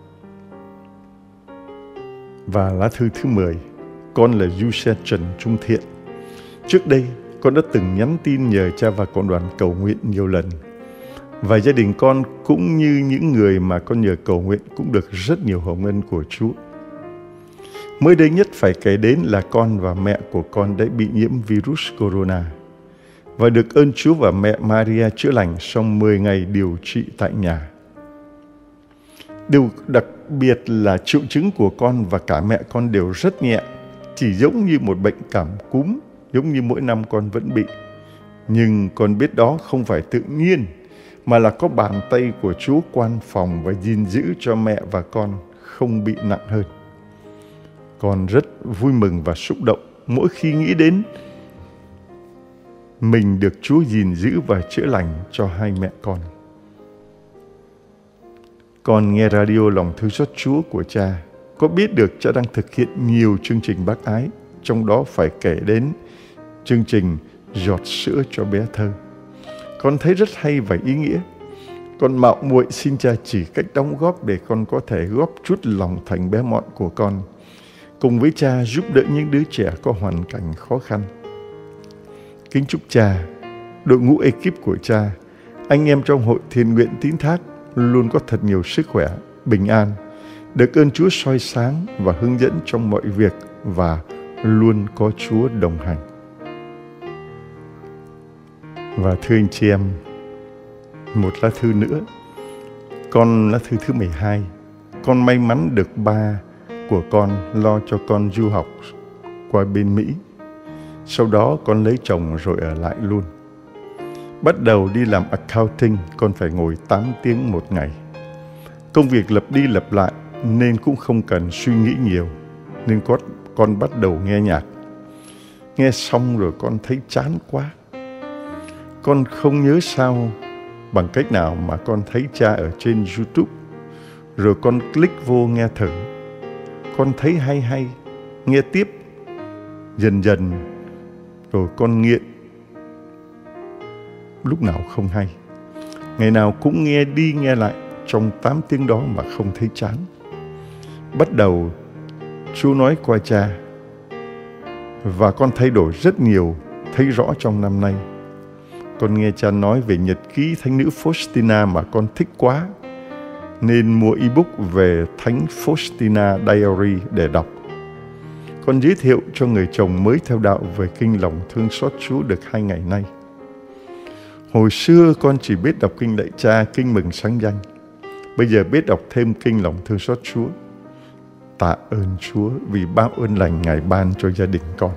Và lá thư thứ 10, con là Du Xe Trần Trung Thiện. Trước đây, con đã từng nhắn tin nhờ cha và cộng đoàn cầu nguyện nhiều lần. Và gia đình con cũng như những người mà con nhờ cầu nguyện cũng được rất nhiều hồng ân của Chúa. Mới đây nhất phải kể đến là con và mẹ của con đã bị nhiễm virus corona và được ơn Chúa và mẹ Maria chữa lành sau 10 ngày điều trị tại nhà. Điều đặc biệt là triệu chứng của con và cả mẹ con đều rất nhẹ, chỉ giống như một bệnh cảm cúm, giống như mỗi năm con vẫn bị. Nhưng con biết đó không phải tự nhiên, mà là có bàn tay của Chúa quan phòng và gìn giữ cho mẹ và con không bị nặng hơn. Con rất vui mừng và xúc động mỗi khi nghĩ đến mình được Chúa gìn giữ và chữa lành cho hai mẹ con. Con nghe radio Lòng Thương Xót Chúa của cha, có biết được cha đang thực hiện nhiều chương trình bác ái, trong đó phải kể đến chương trình Giọt Sữa cho Bé Thơ. Con thấy rất hay và ý nghĩa. Con mạo muội xin cha chỉ cách đóng góp để con có thể góp chút lòng thành bé mọn của con, cùng với cha giúp đỡ những đứa trẻ có hoàn cảnh khó khăn. Kính chúc cha, đội ngũ ekip của cha, anh em trong hội thiện nguyện Tín Thác luôn có thật nhiều sức khỏe, bình an, được ơn Chúa soi sáng và hướng dẫn trong mọi việc, và luôn có Chúa đồng hành. Và thưa anh chị em, một lá thư nữa. Con lá thư thứ 12. Con may mắn được ba của con lo cho con du học qua bên Mỹ. Sau đó con lấy chồng rồi ở lại luôn. Bắt đầu đi làm accounting, con phải ngồi 8 tiếng một ngày. Công việc lặp đi lặp lại nên cũng không cần suy nghĩ nhiều. Nên con bắt đầu nghe nhạc. Nghe xong rồi con thấy chán quá. Con không nhớ sao bằng cách nào mà con thấy cha ở trên YouTube. Rồi con click vô nghe thử. Con thấy hay, nghe tiếp. Dần dần rồi con nghiện. Lúc nào không hay. Ngày nào cũng nghe đi nghe lại trong 8 tiếng đó mà không thấy chán. Bắt đầu Chúa nói qua cha. Và con thay đổi rất nhiều, thấy rõ trong năm nay. Con nghe cha nói về nhật ký Thánh nữ Faustina mà con thích quá, nên mua ebook về Thánh Faustina Diary để đọc. Con giới thiệu cho người chồng mới theo đạo về kinh lòng thương xót Chúa được 2 ngày nay. Hồi xưa con chỉ biết đọc kinh lạy cha, kinh mừng sáng danh. Bây giờ biết đọc thêm kinh lòng thương xót Chúa. Tạ ơn Chúa vì bao ơn lành Ngài ban cho gia đình con.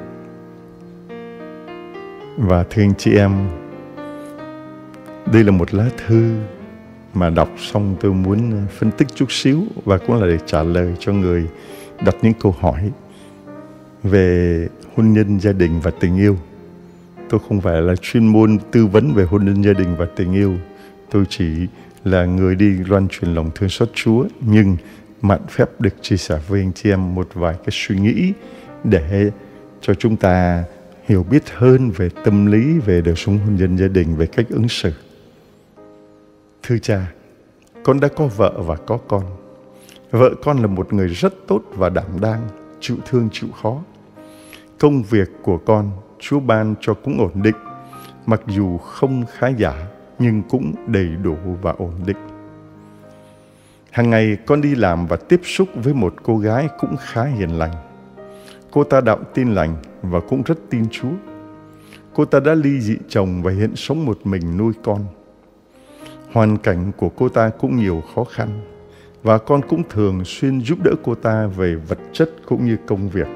Và thưa anh chị em, đây là một lá thư mà đọc xong tôi muốn phân tích chút xíu, và cũng là để trả lời cho người đặt những câu hỏi về hôn nhân, gia đình và tình yêu. Tôi không phải là chuyên môn tư vấn về hôn nhân, gia đình và tình yêu. Tôi chỉ là người đi loan truyền lòng thương xót Chúa, nhưng mạn phép được chia sẻ với anh chị em một vài cái suy nghĩ để cho chúng ta hiểu biết hơn về tâm lý, về đời sống hôn nhân gia đình, về cách ứng xử. Thưa cha, con đã có vợ và có con. Vợ con là một người rất tốt và đảm đang, chịu thương chịu khó. Công việc của con, Chúa ban cho cũng ổn định, mặc dù không khá giả nhưng cũng đầy đủ và ổn định. Hàng ngày con đi làm và tiếp xúc với một cô gái cũng khá hiền lành. Cô ta đạo tin lành và cũng rất tin Chúa. Cô ta đã ly dị chồng và hiện sống một mình nuôi con. Hoàn cảnh của cô ta cũng nhiều khó khăn, và con cũng thường xuyên giúp đỡ cô ta về vật chất cũng như công việc.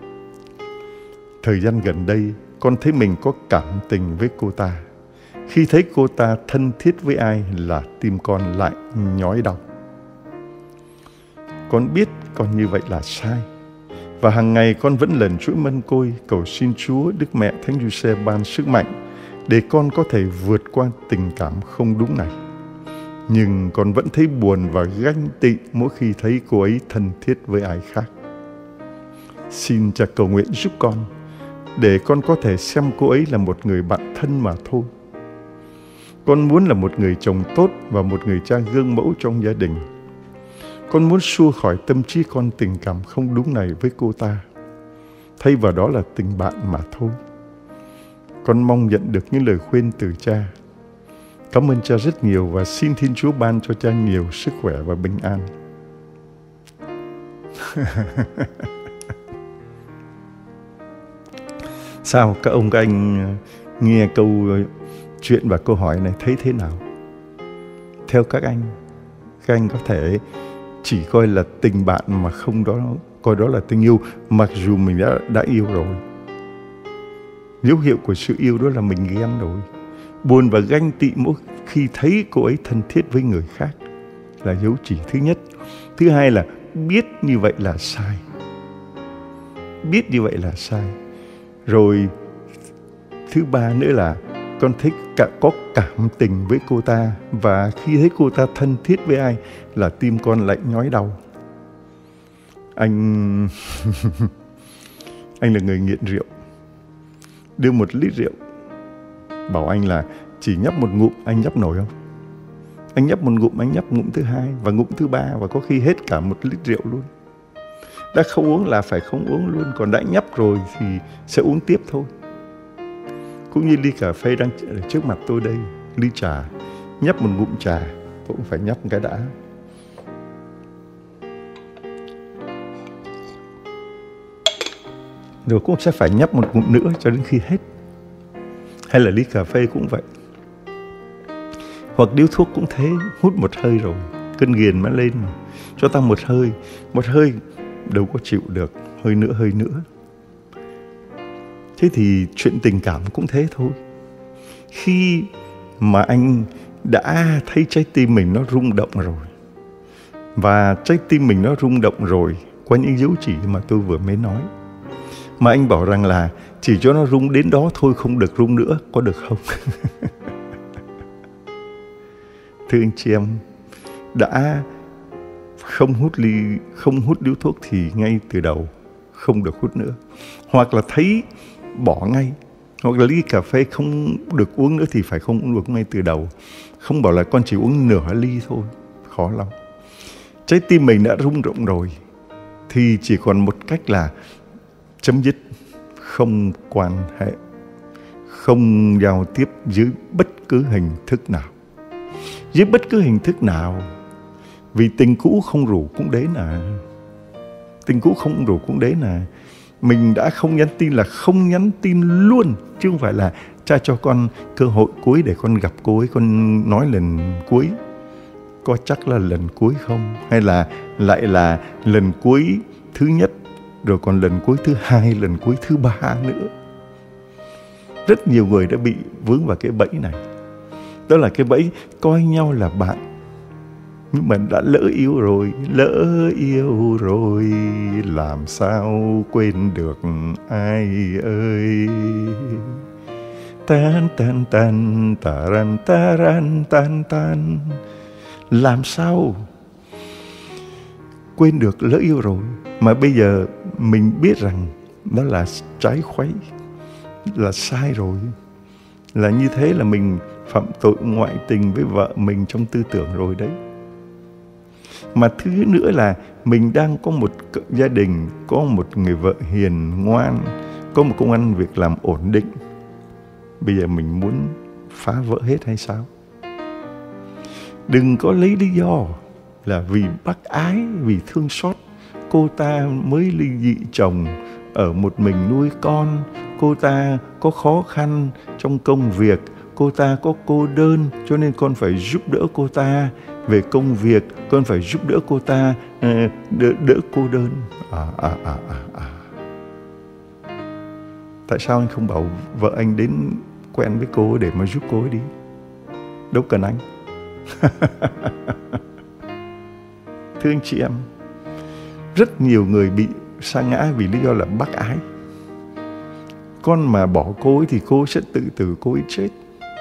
Thời gian gần đây, con thấy mình có cảm tình với cô ta. Khi thấy cô ta thân thiết với ai là tim con lại nhói đau. Con biết con như vậy là sai, và hàng ngày con vẫn lần chuỗi mân côi cầu xin Chúa, Đức Mẹ, Thánh Giuse ban sức mạnh để con có thể vượt qua tình cảm không đúng này. Nhưng con vẫn thấy buồn và ganh tị mỗi khi thấy cô ấy thân thiết với ai khác. Xin Cha cầu nguyện giúp con, để con có thể xem cô ấy là một người bạn thân mà thôi. Con muốn là một người chồng tốt và một người cha gương mẫu trong gia đình. Con muốn xua khỏi tâm trí con tình cảm không đúng này với cô ta. Thay vào đó là tình bạn mà thôi. Con mong nhận được những lời khuyên từ cha. Cảm ơn cha rất nhiều và xin Thiên Chúa ban cho cha nhiều sức khỏe và bình an. Sao các ông các anh nghe câu chuyện và câu hỏi này thấy thế nào? Theo các anh có thể chỉ coi là tình bạn mà không coi đó là tình yêu, mặc dù mình đã yêu rồi. Dấu hiệu của sự yêu đó là mình ghen rồi. Buồn và ganh tị mỗi khi thấy cô ấy thân thiết với người khác là dấu chỉ thứ nhất. Thứ hai là biết như vậy là sai. Biết như vậy là sai. Rồi thứ ba nữa là con thấy có cảm tình với cô ta, và khi thấy cô ta thân thiết với ai là tim con lại nhói đau. Anh anh là người nghiện rượu. Đưa 1 lít rượu, bảo anh là chỉ nhấp một ngụm, anh nhấp nổi không? Anh nhấp một ngụm, anh nhấp ngụm thứ hai và ngụm thứ ba, và có khi hết cả 1 lít rượu luôn. Đã không uống là phải không uống luôn, còn đã nhấp rồi thì sẽ uống tiếp thôi. Cũng như ly cà phê đang ở trước mặt tôi đây, ly trà, nhấp một ngụm trà, tôi cũng phải nhấp một cái đã. Rồi cũng sẽ phải nhấp một ngụm nữa cho đến khi hết. Hay là ly cà phê cũng vậy. Hoặc điếu thuốc cũng thế, hút một hơi rồi, cơn ghiền nó lên mà. Cho ta một hơi đâu có chịu được, hơi nữa. Thế thì chuyện tình cảm cũng thế thôi. Khi mà anh đã thấy trái tim mình nó rung động rồi, và trái tim mình nó rung động rồi qua những dấu chỉ mà tôi vừa mới nói, mà anh bảo rằng là chỉ cho nó rung đến đó thôi, không được rung nữa, có được không? Thưa anh chị em, đã không hút điếu thuốc thì ngay từ đầu không được hút nữa, hoặc là thấy bỏ ngay, hoặc là ly cà phê không được uống nữa thì phải không uống được ngay từ đầu. Không bảo là con chỉ uống nửa ly thôi, khó lắm. Trái tim mình đã rung động rồi thì chỉ còn một cách là chấm dứt, không quan hệ, không giao tiếp dưới bất cứ hình thức nào. Dưới bất cứ hình thức nào. Vì tình cũ không rủ cũng đến à. Tình cũ không rủ cũng đến à. Mình đã không nhắn tin là không nhắn tin luôn, chứ không phải là cha cho con cơ hội cuối để con gặp cô ấy, con nói lần cuối. Có chắc là lần cuối không? Hay là lại là lần cuối thứ nhất, rồi còn lần cuối thứ hai, lần cuối thứ ba nữa. Rất nhiều người đã bị vướng vào cái bẫy này. Đó là cái bẫy coi nhau là bạn, nhưng mà đã lỡ yêu rồi, làm sao quên được ai ơi. Tan tan tan taran taran tan tan. Làm sao quên được lỡ yêu rồi, mà bây giờ mình biết rằng đó là trái khuấy, là sai rồi. Là như thế là mình phạm tội ngoại tình với vợ mình trong tư tưởng rồi đấy. Mà thứ nữa là mình đang có một gia đình, có một người vợ hiền ngoan, có một công ăn việc làm ổn định. Bây giờ mình muốn phá vỡ hết hay sao? Đừng có lấy lý do là vì bác ái, vì thương xót cô ta mới ly dị chồng, ở một mình nuôi con, cô ta có khó khăn trong công việc, cô ta có cô đơn, cho nên con phải giúp đỡ cô ta về công việc, con phải giúp đỡ cô ta đỡ cô đơn. Tại sao anh không bảo vợ anh đến quen với cô để mà giúp cô ấy đi? Đâu cần anh. Thưa anh chị em, rất nhiều người bị sa ngã vì lý do là bác ái. Con mà bỏ cô ấy thì cô sẽ tự tử, cô ấy chết.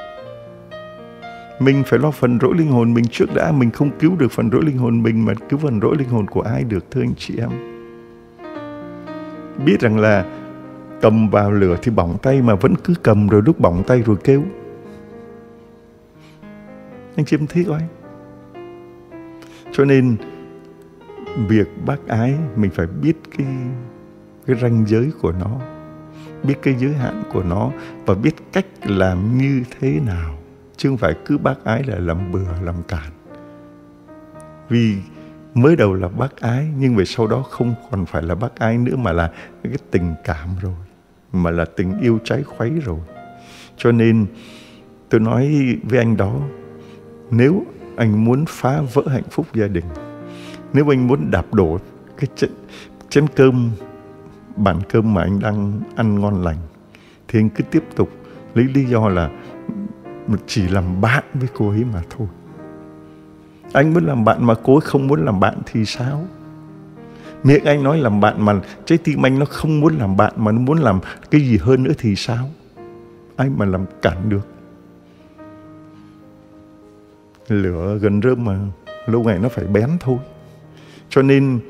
Mình phải lo phần rỗi linh hồn mình trước đã. Mình không cứu được phần rỗi linh hồn mình mà cứu phần rỗi linh hồn của ai được, thưa anh chị em. Biết rằng là cầm vào lửa thì bỏng tay, mà vẫn cứ cầm rồi lúc bỏng tay rồi kêu. Anh chị em thấy coi. Cho nên việc bác ái mình phải biết cái ranh giới của nó, biết cái giới hạn của nó, và biết cách làm như thế nào. Chứ không phải cứ bác ái là làm bừa, làm cản. Vì mới đầu là bác ái, nhưng về sau đó không còn phải là bác ái nữa, mà là cái tình cảm rồi, mà là tình yêu trái khuấy rồi. Cho nên tôi nói với anh đó, nếu anh muốn phá vỡ hạnh phúc gia đình, nếu anh muốn đạp đổ cái chén cơm, bàn cơm mà anh đang ăn ngon lành, thì anh cứ tiếp tục lấy lý do là chỉ làm bạn với cô ấy mà thôi. Anh muốn làm bạn mà cô ấy không muốn làm bạn thì sao? Miệng anh nói làm bạn mà trái tim anh nó không muốn làm bạn, mà nó muốn làm cái gì hơn nữa thì sao? Ai mà làm cản được? Lửa gần rơm mà lâu ngày nó phải bén thôi. Cho nên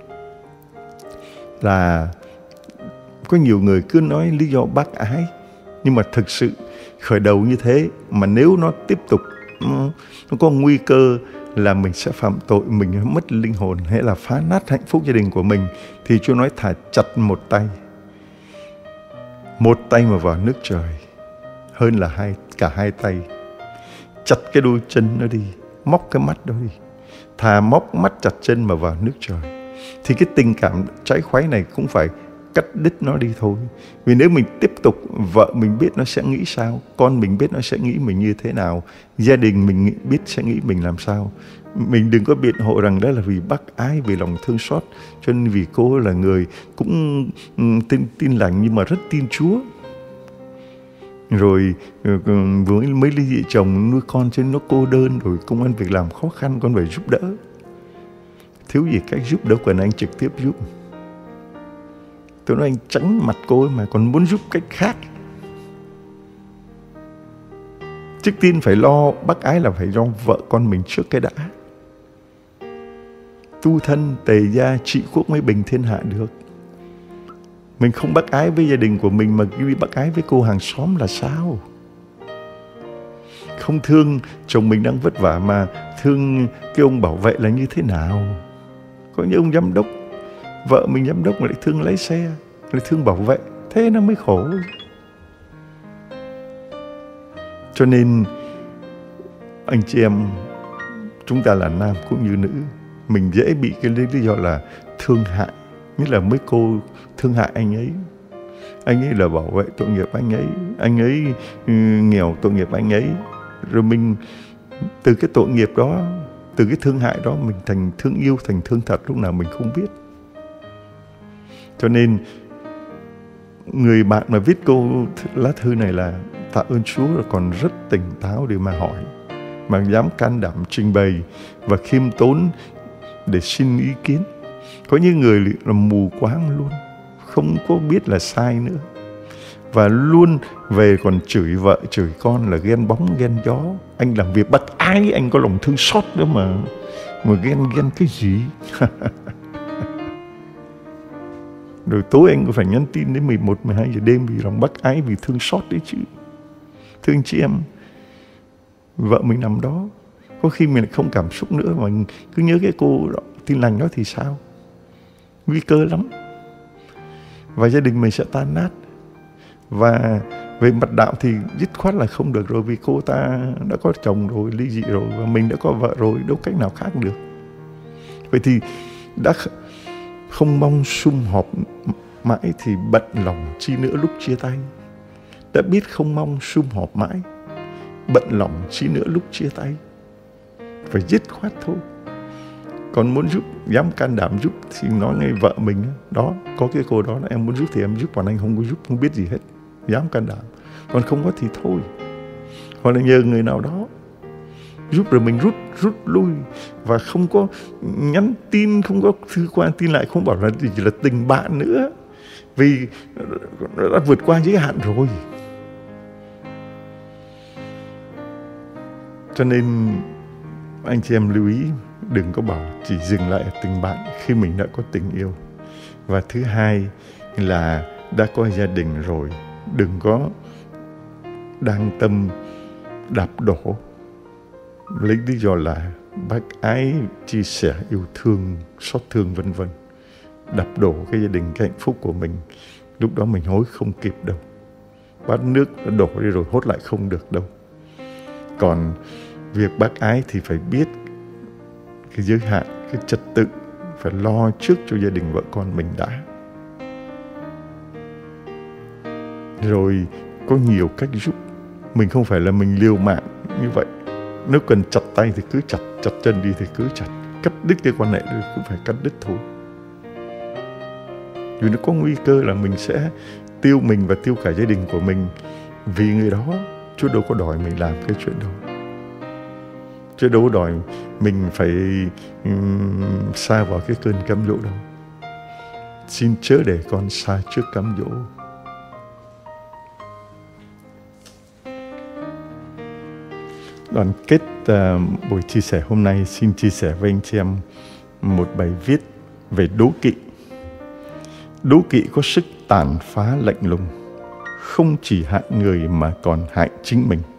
là có nhiều người cứ nói lý do bác ái, nhưng mà thực sự khởi đầu như thế mà nếu nó tiếp tục, nó có nguy cơ là mình sẽ phạm tội, mình mất linh hồn hay là phá nát hạnh phúc gia đình của mình, thì Chúa nói thà chặt một tay mà vào nước trời hơn là cả hai tay. Chặt cái đôi chân nó đi, móc cái mắt đó đi, thà móc mắt chặt chân mà vào nước trời. Thì cái tình cảm trái khuấy này cũng phải cắt đứt nó đi thôi. Vì nếu mình tiếp tục, vợ mình biết nó sẽ nghĩ sao, con mình biết nó sẽ nghĩ mình như thế nào, gia đình mình biết sẽ nghĩ mình làm sao. Mình đừng có biện hộ rằng đó là vì bác ái, vì lòng thương xót. Cho nên vì cô là người cũng tin lành nhưng mà rất tin Chúa. Rồi với mấy ly dị chồng nuôi con trên nó cô đơn, rồi công ăn việc làm khó khăn, con phải giúp đỡ. Thiếu gì cách giúp đâu cần anh trực tiếp giúp. Tôi nói anh tránh mặt cô ấy mà còn muốn giúp cách khác. Trước tiên phải lo bác ái là phải lo vợ con mình trước cái đã. Tu thân tề gia trị quốc mới bình thiên hạ được. Mình không bác ái với gia đình của mình mà đi bác ái với cô hàng xóm là sao? Không thương chồng mình đang vất vả mà thương cái ông bảo vệ là như thế nào? Có những ông giám đốc, vợ mình giám đốc mà lại thương lái xe, lại thương bảo vệ, thế nó mới khổ. Cho nên anh chị em, chúng ta là nam cũng như nữ, mình dễ bị cái lý do là thương hại. Như là mấy cô thương hại anh ấy là bảo vệ tội nghiệp anh ấy nghèo tội nghiệp anh ấy. Rồi mình từ cái tội nghiệp đó, từ cái thương hại đó mình thành thương yêu, thành thương thật lúc nào mình không biết. Cho nên người bạn mà viết câu lá thư này là tạ ơn Chúa là còn rất tỉnh táo để mà hỏi, mà dám can đảm trình bày và khiêm tốn để xin ý kiến. Có những người là mù quáng luôn, không có biết là sai nữa, và luôn về còn chửi vợ chửi con là ghen bóng ghen gió. Anh làm việc bác ái, anh có lòng thương xót nữa mà ghen cái gì? Rồi tối anh có phải nhắn tin đến 11, 12 giờ đêm vì lòng bác ái, vì thương xót đấy chứ. Thương chị em, vợ mình nằm đó, có khi mình lại không cảm xúc nữa mà cứ nhớ cái cô đó, Tin Lành đó thì sao? Nguy cơ lắm. Và gia đình mình sẽ tan nát. Và về mặt đạo thì dứt khoát là không được rồi, vì cô ta đã có chồng rồi, ly dị rồi, và mình đã có vợ rồi, đâu cách nào khác được. Vậy thì đã không mong sum họp mãi thì bận lòng chi nữa lúc chia tay. Đã biết không mong sum họp mãi, bận lòng chi nữa lúc chia tay. Phải dứt khoát thôi. Còn muốn giúp, dám can đảm giúp thì nói ngay vợ mình đó, có cái cô đó em muốn giúp thì em giúp, còn anh không có giúp, không biết gì hết, dám can đảm. Còn không có thì thôi, hoặc là nhờ người nào đó giúp, rồi mình rút lui, và không có nhắn tin, không có thư qua tin lại, không bảo là chỉ là tình bạn nữa, vì đã vượt qua giới hạn rồi. Cho nên anh chị em lưu ý, đừng có bảo chỉ dừng lại ở tình bạn khi mình đã có tình yêu. Và thứ hai là đã có gia đình rồi, đừng có đang tâm đạp đổ lấy lý do là bác ái, chia sẻ, yêu thương, xót thương vân vân, đạp đổ cái gia đình, cái hạnh phúc của mình. Lúc đó mình hối không kịp đâu. Bát nước đã đổ đi rồi, hốt lại không được đâu. Còn việc bác ái thì phải biết cái giới hạn, cái trật tự, phải lo trước cho gia đình vợ con mình đã. Rồi có nhiều cách giúp. Mình không phải là mình liều mạng như vậy. Nếu cần chặt tay thì cứ chặt, chặt chân đi thì cứ chặt, cắt đứt cái quan hệ thì cũng phải cắt đứt thôi. Vì nó có nguy cơ là mình sẽ tiêu mình và tiêu cả gia đình của mình vì người đó. Chúa đâu có đòi mình làm cái chuyện đó. Chúa đâu có đòi mình phải xa vào cái cơn cám dỗ đâu. Xin chớ để con xa trước cám dỗ. Đoàn kết buổi chia sẻ hôm nay xin chia sẻ với anh chị em một bài viết về đố kỵ. Đố kỵ có sức tàn phá lạnh lùng, không chỉ hại người mà còn hại chính mình.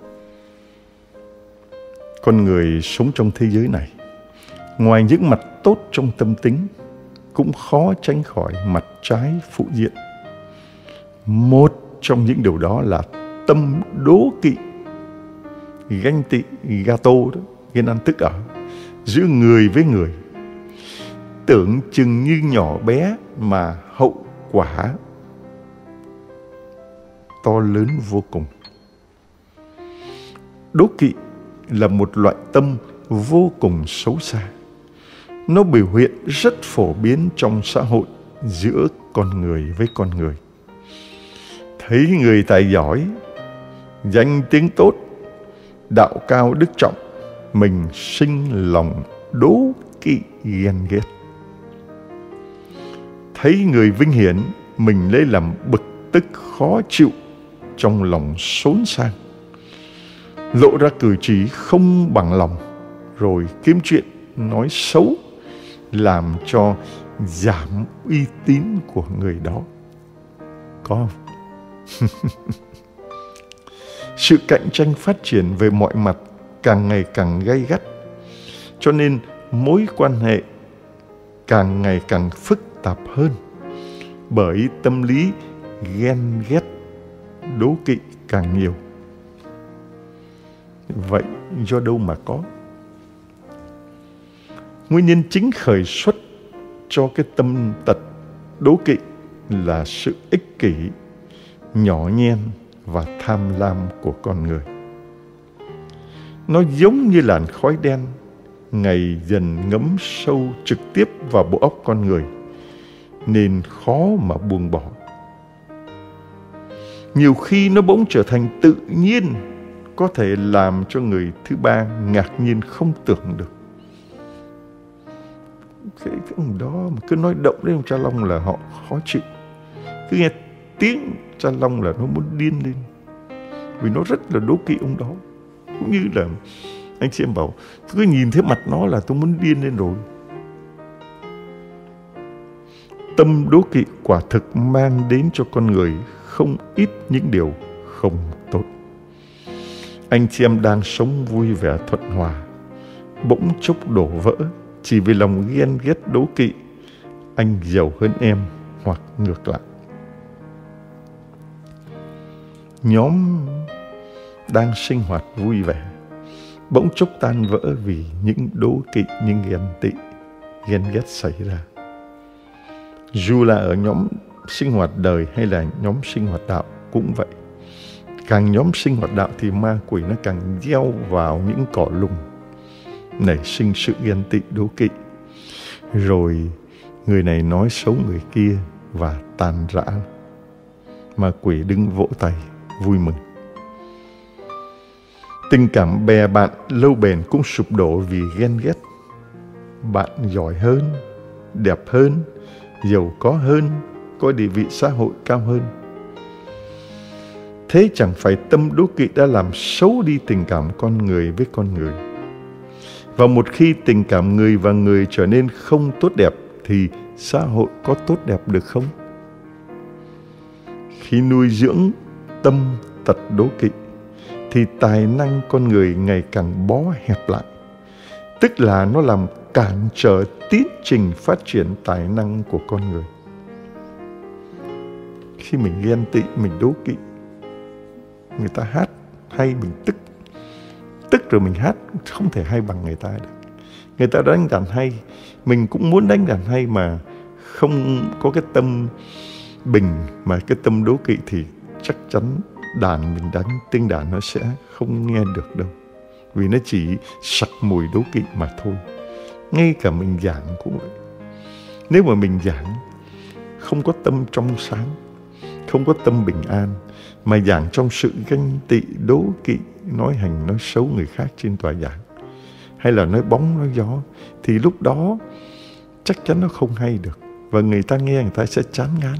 Con người sống trong thế giới này, ngoài những mặt tốt trong tâm tính, cũng khó tránh khỏi mặt trái phụ diện. Một trong những điều đó là tâm đố kỵ, ganh tị, gato đó, ghen ăn tức ở, giữa người với người. Tưởng chừng như nhỏ bé mà hậu quả to lớn vô cùng. Đố kỵ là một loại tâm vô cùng xấu xa. Nó biểu hiện rất phổ biến trong xã hội giữa con người với con người. Thấy người tài giỏi danh tiếng tốt, đạo cao đức trọng, mình sinh lòng đố kỵ ghen ghét. Thấy người vinh hiển, mình lấy làm bực tức khó chịu, trong lòng xốn sang, lộ ra cử chỉ không bằng lòng, rồi kiếm chuyện nói xấu, làm cho giảm uy tín của người đó. Có không? Sự cạnh tranh phát triển về mọi mặt càng ngày càng gay gắt, cho nên mối quan hệ càng ngày càng phức tạp hơn, bởi tâm lý ghen ghét, đố kỵ càng nhiều. Vậy do đâu mà có? Nguyên nhân chính khởi xuất cho cái tâm tật đố kỵ là sự ích kỷ, nhỏ nhen và tham lam của con người. Nó giống như làn khói đen, ngày dần ngấm sâu trực tiếp vào bộ óc con người, nên khó mà buông bỏ. Nhiều khi nó bỗng trở thành tự nhiên, có thể làm cho người thứ ba ngạc nhiên không tưởng được. Cái ông đó mà cứ nói động đến ông Cha Long là họ khó chịu. Cứ nghe tiếng Cha Long là nó muốn điên lên, vì nó rất là đố kỵ ông đó. Cũng như là anh chị em bảo, cứ nhìn thấy mặt nó là tôi muốn điên lên rồi. Tâm đố kỵ quả thực mang đến cho con người không ít những điều không tốt. Anh chị em đang sống vui vẻ thuận hòa, bỗng chốc đổ vỡ chỉ vì lòng ghen ghét đố kỵ, anh giàu hơn em hoặc ngược lại. Nhóm đang sinh hoạt vui vẻ, bỗng chốc tan vỡ vì những đố kỵ, những ghen tị, ghen ghét xảy ra. Dù là ở nhóm sinh hoạt đời hay là nhóm sinh hoạt đạo cũng vậy. Càng nhóm sinh hoạt đạo thì ma quỷ nó càng gieo vào những cỏ lùng, nảy sinh sự ghen tị đố kỵ. Rồi người này nói xấu người kia và tàn rã. Ma quỷ đứng vỗ tay vui mừng. Tình cảm bè bạn lâu bền cũng sụp đổ vì ghen ghét. Bạn giỏi hơn, đẹp hơn, giàu có hơn, có địa vị xã hội cao hơn. Thế chẳng phải tâm đố kỵ đã làm xấu đi tình cảm con người với con người. Và một khi tình cảm người và người trở nên không tốt đẹp thì xã hội có tốt đẹp được không? Khi nuôi dưỡng tâm tật đố kỵ thì tài năng con người ngày càng bó hẹp lại. Tức là nó làm cản trở tiến trình phát triển tài năng của con người. Khi mình ghen tị, mình đố kỵ, người ta hát hay mình tức. Tức rồi mình hát không thể hay bằng người ta được. Người ta đánh đàn hay, mình cũng muốn đánh đàn hay mà không có cái tâm bình mà cái tâm đố kỵ thì chắc chắn đàn mình đánh, tiếng đàn nó sẽ không nghe được đâu. Vì nó chỉ sặc mùi đố kỵ mà thôi. Ngay cả mình giảng cũng vậy. Nếu mà mình giảng không có tâm trong sáng, không có tâm bình an, mà giảng trong sự ganh tị, đố kỵ, nói hành, nói xấu người khác trên tòa giảng, hay là nói bóng, nói gió, thì lúc đó chắc chắn nó không hay được. Và người ta nghe, người ta sẽ chán ngán.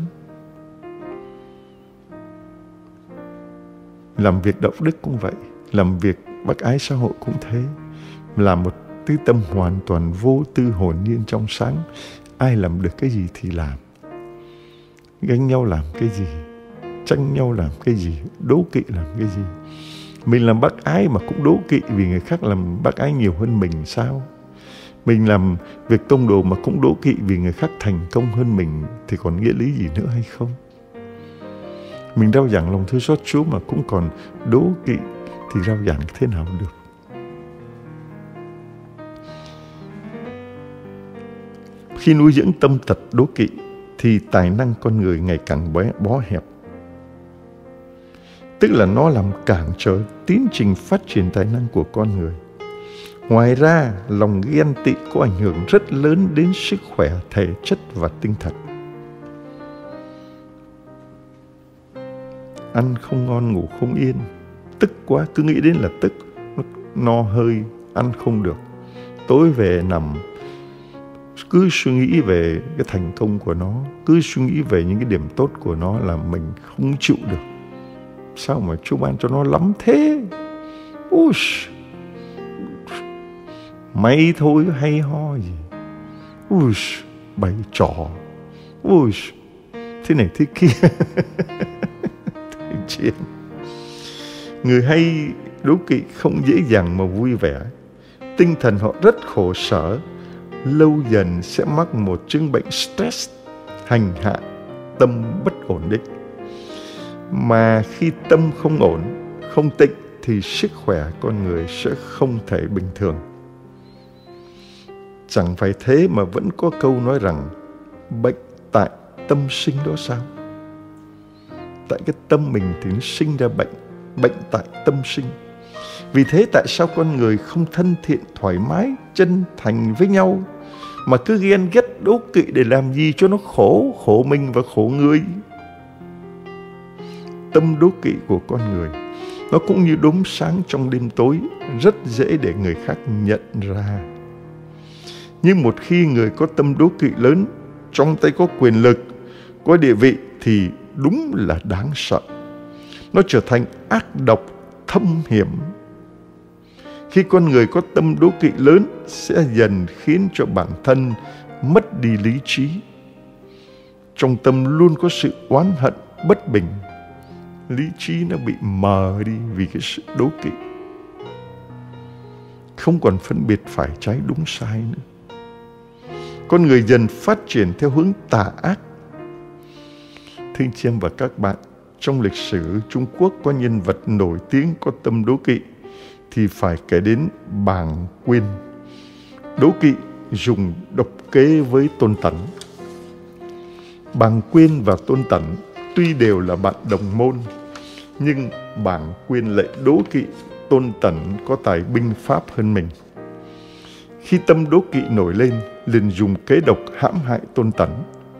Làm việc đạo đức cũng vậy, làm việc bác ái xã hội cũng thế. Làm một tư tâm hoàn toàn vô tư, hồn nhiên, trong sáng. Ai làm được cái gì thì làm. Ganh nhau làm cái gì, tranh nhau làm cái gì, đố kỵ làm cái gì. Mình làm bác ái mà cũng đố kỵ vì người khác làm bác ái nhiều hơn mình sao? Mình làm việc tông đồ mà cũng đố kỵ vì người khác thành công hơn mình thì còn nghĩa lý gì nữa hay không? Mình rao giảng lòng thương xót Chúa mà cũng còn đố kỵ thì rao giảng thế nào được? Khi nuôi dưỡng tâm tật đố kỵ thì tài năng con người ngày càng bó hẹp. Tức là nó làm cản trở tiến trình phát triển tài năng của con người. Ngoài ra, lòng ghen tị có ảnh hưởng rất lớn đến sức khỏe thể chất và tinh thần. Ăn không ngon, ngủ không yên, tức quá, cứ nghĩ đến là tức, no hơi, ăn không được. Tối về nằm, cứ suy nghĩ về cái thành công của nó, cứ suy nghĩ về những cái điểm tốt của nó là mình không chịu được. Sao mà Chúa ban cho nó lắm thế? Ui, may thôi hay ho gì. Ui, bày trò. Ui, thế này thế kia. Chuyện người hay đố kỵ không dễ dàng mà vui vẻ. Tinh thần họ rất khổ sở, lâu dần sẽ mắc một chứng bệnh stress hành hạ tâm bất ổn định. Mà khi tâm không ổn, không tịnh thì sức khỏe con người sẽ không thể bình thường. Chẳng phải thế mà vẫn có câu nói rằng bệnh tại tâm sinh đó sao? Tại cái tâm mình thì nó sinh ra bệnh, bệnh tại tâm sinh. Vì thế tại sao con người không thân thiện, thoải mái, chân thành với nhau, mà cứ ghen ghét đố kỵ để làm gì cho nó khổ, khổ mình và khổ người? Tâm đố kỵ của con người, nó cũng như đốm sáng trong đêm tối, rất dễ để người khác nhận ra. Nhưng một khi người có tâm đố kỵ lớn, trong tay có quyền lực, có địa vị thì đúng là đáng sợ. Nó trở thành ác độc, thâm hiểm. Khi con người có tâm đố kỵ lớn sẽ dần khiến cho bản thân mất đi lý trí. Trong tâm luôn có sự oán hận, bất bình. Lý trí nó bị mờ đi vì cái sự đố kỵ. Không còn phân biệt phải trái đúng sai nữa. Con người dần phát triển theo hướng tà ác. Thưa anh chị em và các bạn, trong lịch sử Trung Quốc có nhân vật nổi tiếng có tâm đố kỵ thì phải kể đến Bàng Quyên. Đố kỵ dùng độc kế với Tôn Tẩn. Bàng Quyên và Tôn Tẩn tuy đều là bạn đồng môn, nhưng Bàng Quyên lại đố kỵ Tôn Tẩn có tài binh pháp hơn mình. Khi tâm đố kỵ nổi lên, liền dùng kế độc hãm hại Tôn Tẩn.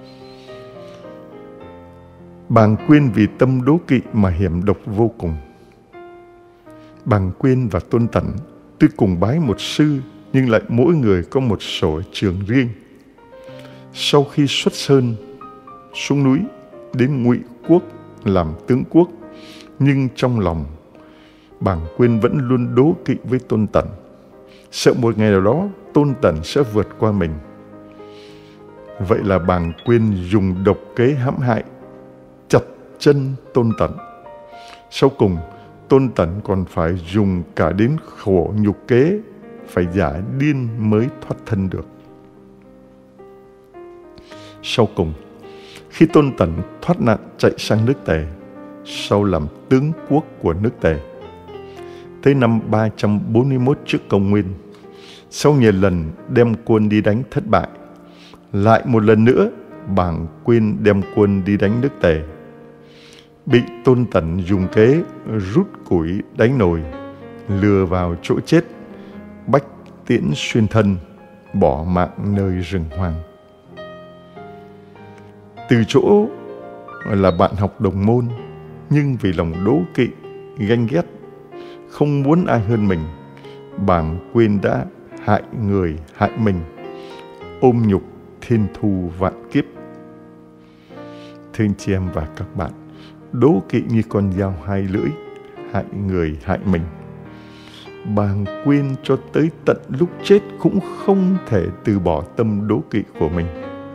Bàng Quyên vì tâm đố kỵ mà hiểm độc vô cùng. Bàng Quyên và Tôn Tẩn tuy cùng bái một sư, nhưng lại mỗi người có một sở trường riêng. Sau khi xuất sơn xuống núi đến Ngụy Quốc làm tướng quốc, nhưng trong lòng Bàng Quyên vẫn luôn đố kỵ với Tôn Tẩn, sợ một ngày nào đó Tôn Tẩn sẽ vượt qua mình. Vậy là Bàng Quyên dùng độc kế hãm hại, chặt chân Tôn Tẩn. Sau cùng Tôn Tẩn còn phải dùng cả đến khổ nhục kế, phải giả điên mới thoát thân được. Sau cùng, khi Tôn Tẩn thoát nạn chạy sang nước Tề, sau làm tướng quốc của nước Tề, tới năm 341 trước công nguyên, sau nhiều lần đem quân đi đánh thất bại, lại một lần nữa Bàng Quyên đem quân đi đánh nước Tề, bị Tôn Tẩn dùng kế rút củi đánh nồi, lừa vào chỗ chết, bách tiễn xuyên thân, bỏ mạng nơi rừng hoang. Từ chỗ là bạn học đồng môn, nhưng vì lòng đố kỵ, ganh ghét, không muốn ai hơn mình, Bàng Quyên đã hại người hại mình, ôm nhục thiên thu vạn kiếp. Thưa anh chị em và các bạn, đố kỵ như con dao hai lưỡi, hại người hại mình. Bàng Quyên cho tới tận lúc chết cũng không thể từ bỏ tâm đố kỵ của mình.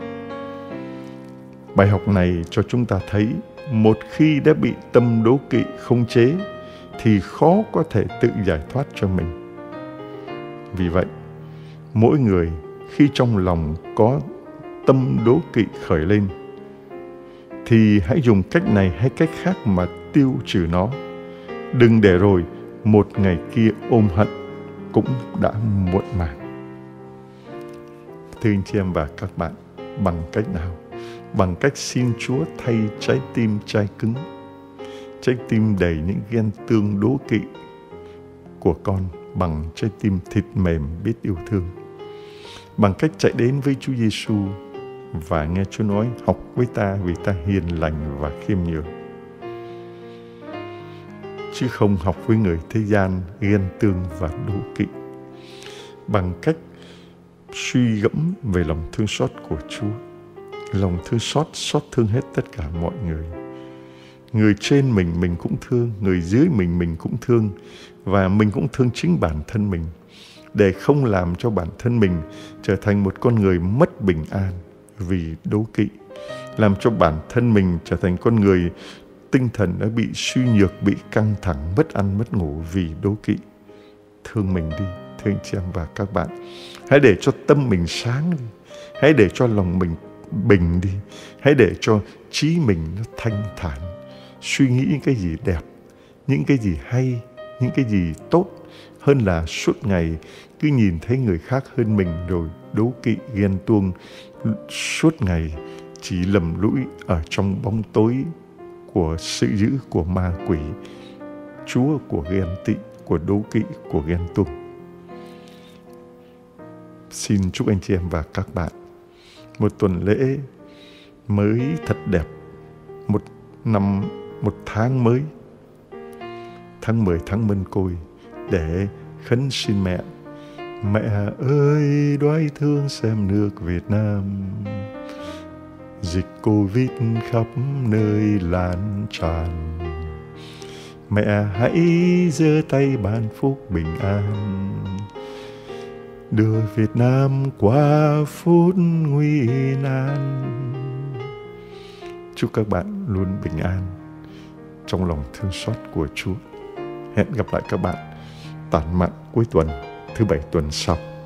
Bài học này cho chúng ta thấy, một khi đã bị tâm đố kỵ khống chế thì khó có thể tự giải thoát cho mình. Vì vậy, mỗi người khi trong lòng có tâm đố kỵ khởi lên thì hãy dùng cách này hay cách khác mà tiêu trừ nó. Đừng để rồi một ngày kia ôm hận cũng đã muộn màng. Thưa anh chị em và các bạn, bằng cách nào? Bằng cách xin Chúa thay trái tim chai cứng, trái tim đầy những ghen tương đố kỵ của con bằng trái tim thịt mềm biết yêu thương. Bằng cách chạy đến với Chúa Giêsu và nghe Chúa nói: học với ta vì ta hiền lành và khiêm nhường. chứ không học với người thế gian ghen tương và đố kỵ. Bằng cách suy gẫm về lòng thương xót của Chúa. Lòng thương xót thương hết tất cả mọi người. Người trên mình cũng thương, người dưới mình cũng thương, và mình cũng thương chính bản thân mình, để không làm cho bản thân mình trở thành một con người mất bình an vì đố kỵ, làm cho bản thân mình trở thành con người tinh thần đã bị suy nhược, bị căng thẳng, mất ăn mất ngủ vì đố kỵ. Thương mình đi, thưa anh chị em và các bạn. Hãy để cho tâm mình sáng đi, hãy để cho lòng mình bình đi, hãy để cho trí mình nó thanh thản, suy nghĩ những cái gì đẹp, những cái gì hay, những cái gì tốt, hơn là suốt ngày cứ nhìn thấy người khác hơn mình rồi đố kỵ ghen tuông, suốt ngày chỉ lầm lũi ở trong bóng tối của sự dữ của ma quỷ, chúa của ghen tị, của đố kỵ, của ghen tuông. Xin chúc anh chị em và các bạn một tuần lễ mới thật đẹp, một tháng mới, tháng 10, tháng Mân Côi, để khấn xin mẹ. Mẹ ơi, đoái thương xem nước Việt Nam, dịch Covid khắp nơi lan tràn. Mẹ hãy giơ tay ban phúc bình an, đưa Việt Nam qua phút nguy nan. Chúc các bạn luôn bình an trong lòng thương xót của Chúa. Hẹn gặp lại các bạn tản mạn cuối tuần thứ Bảy tuần sau.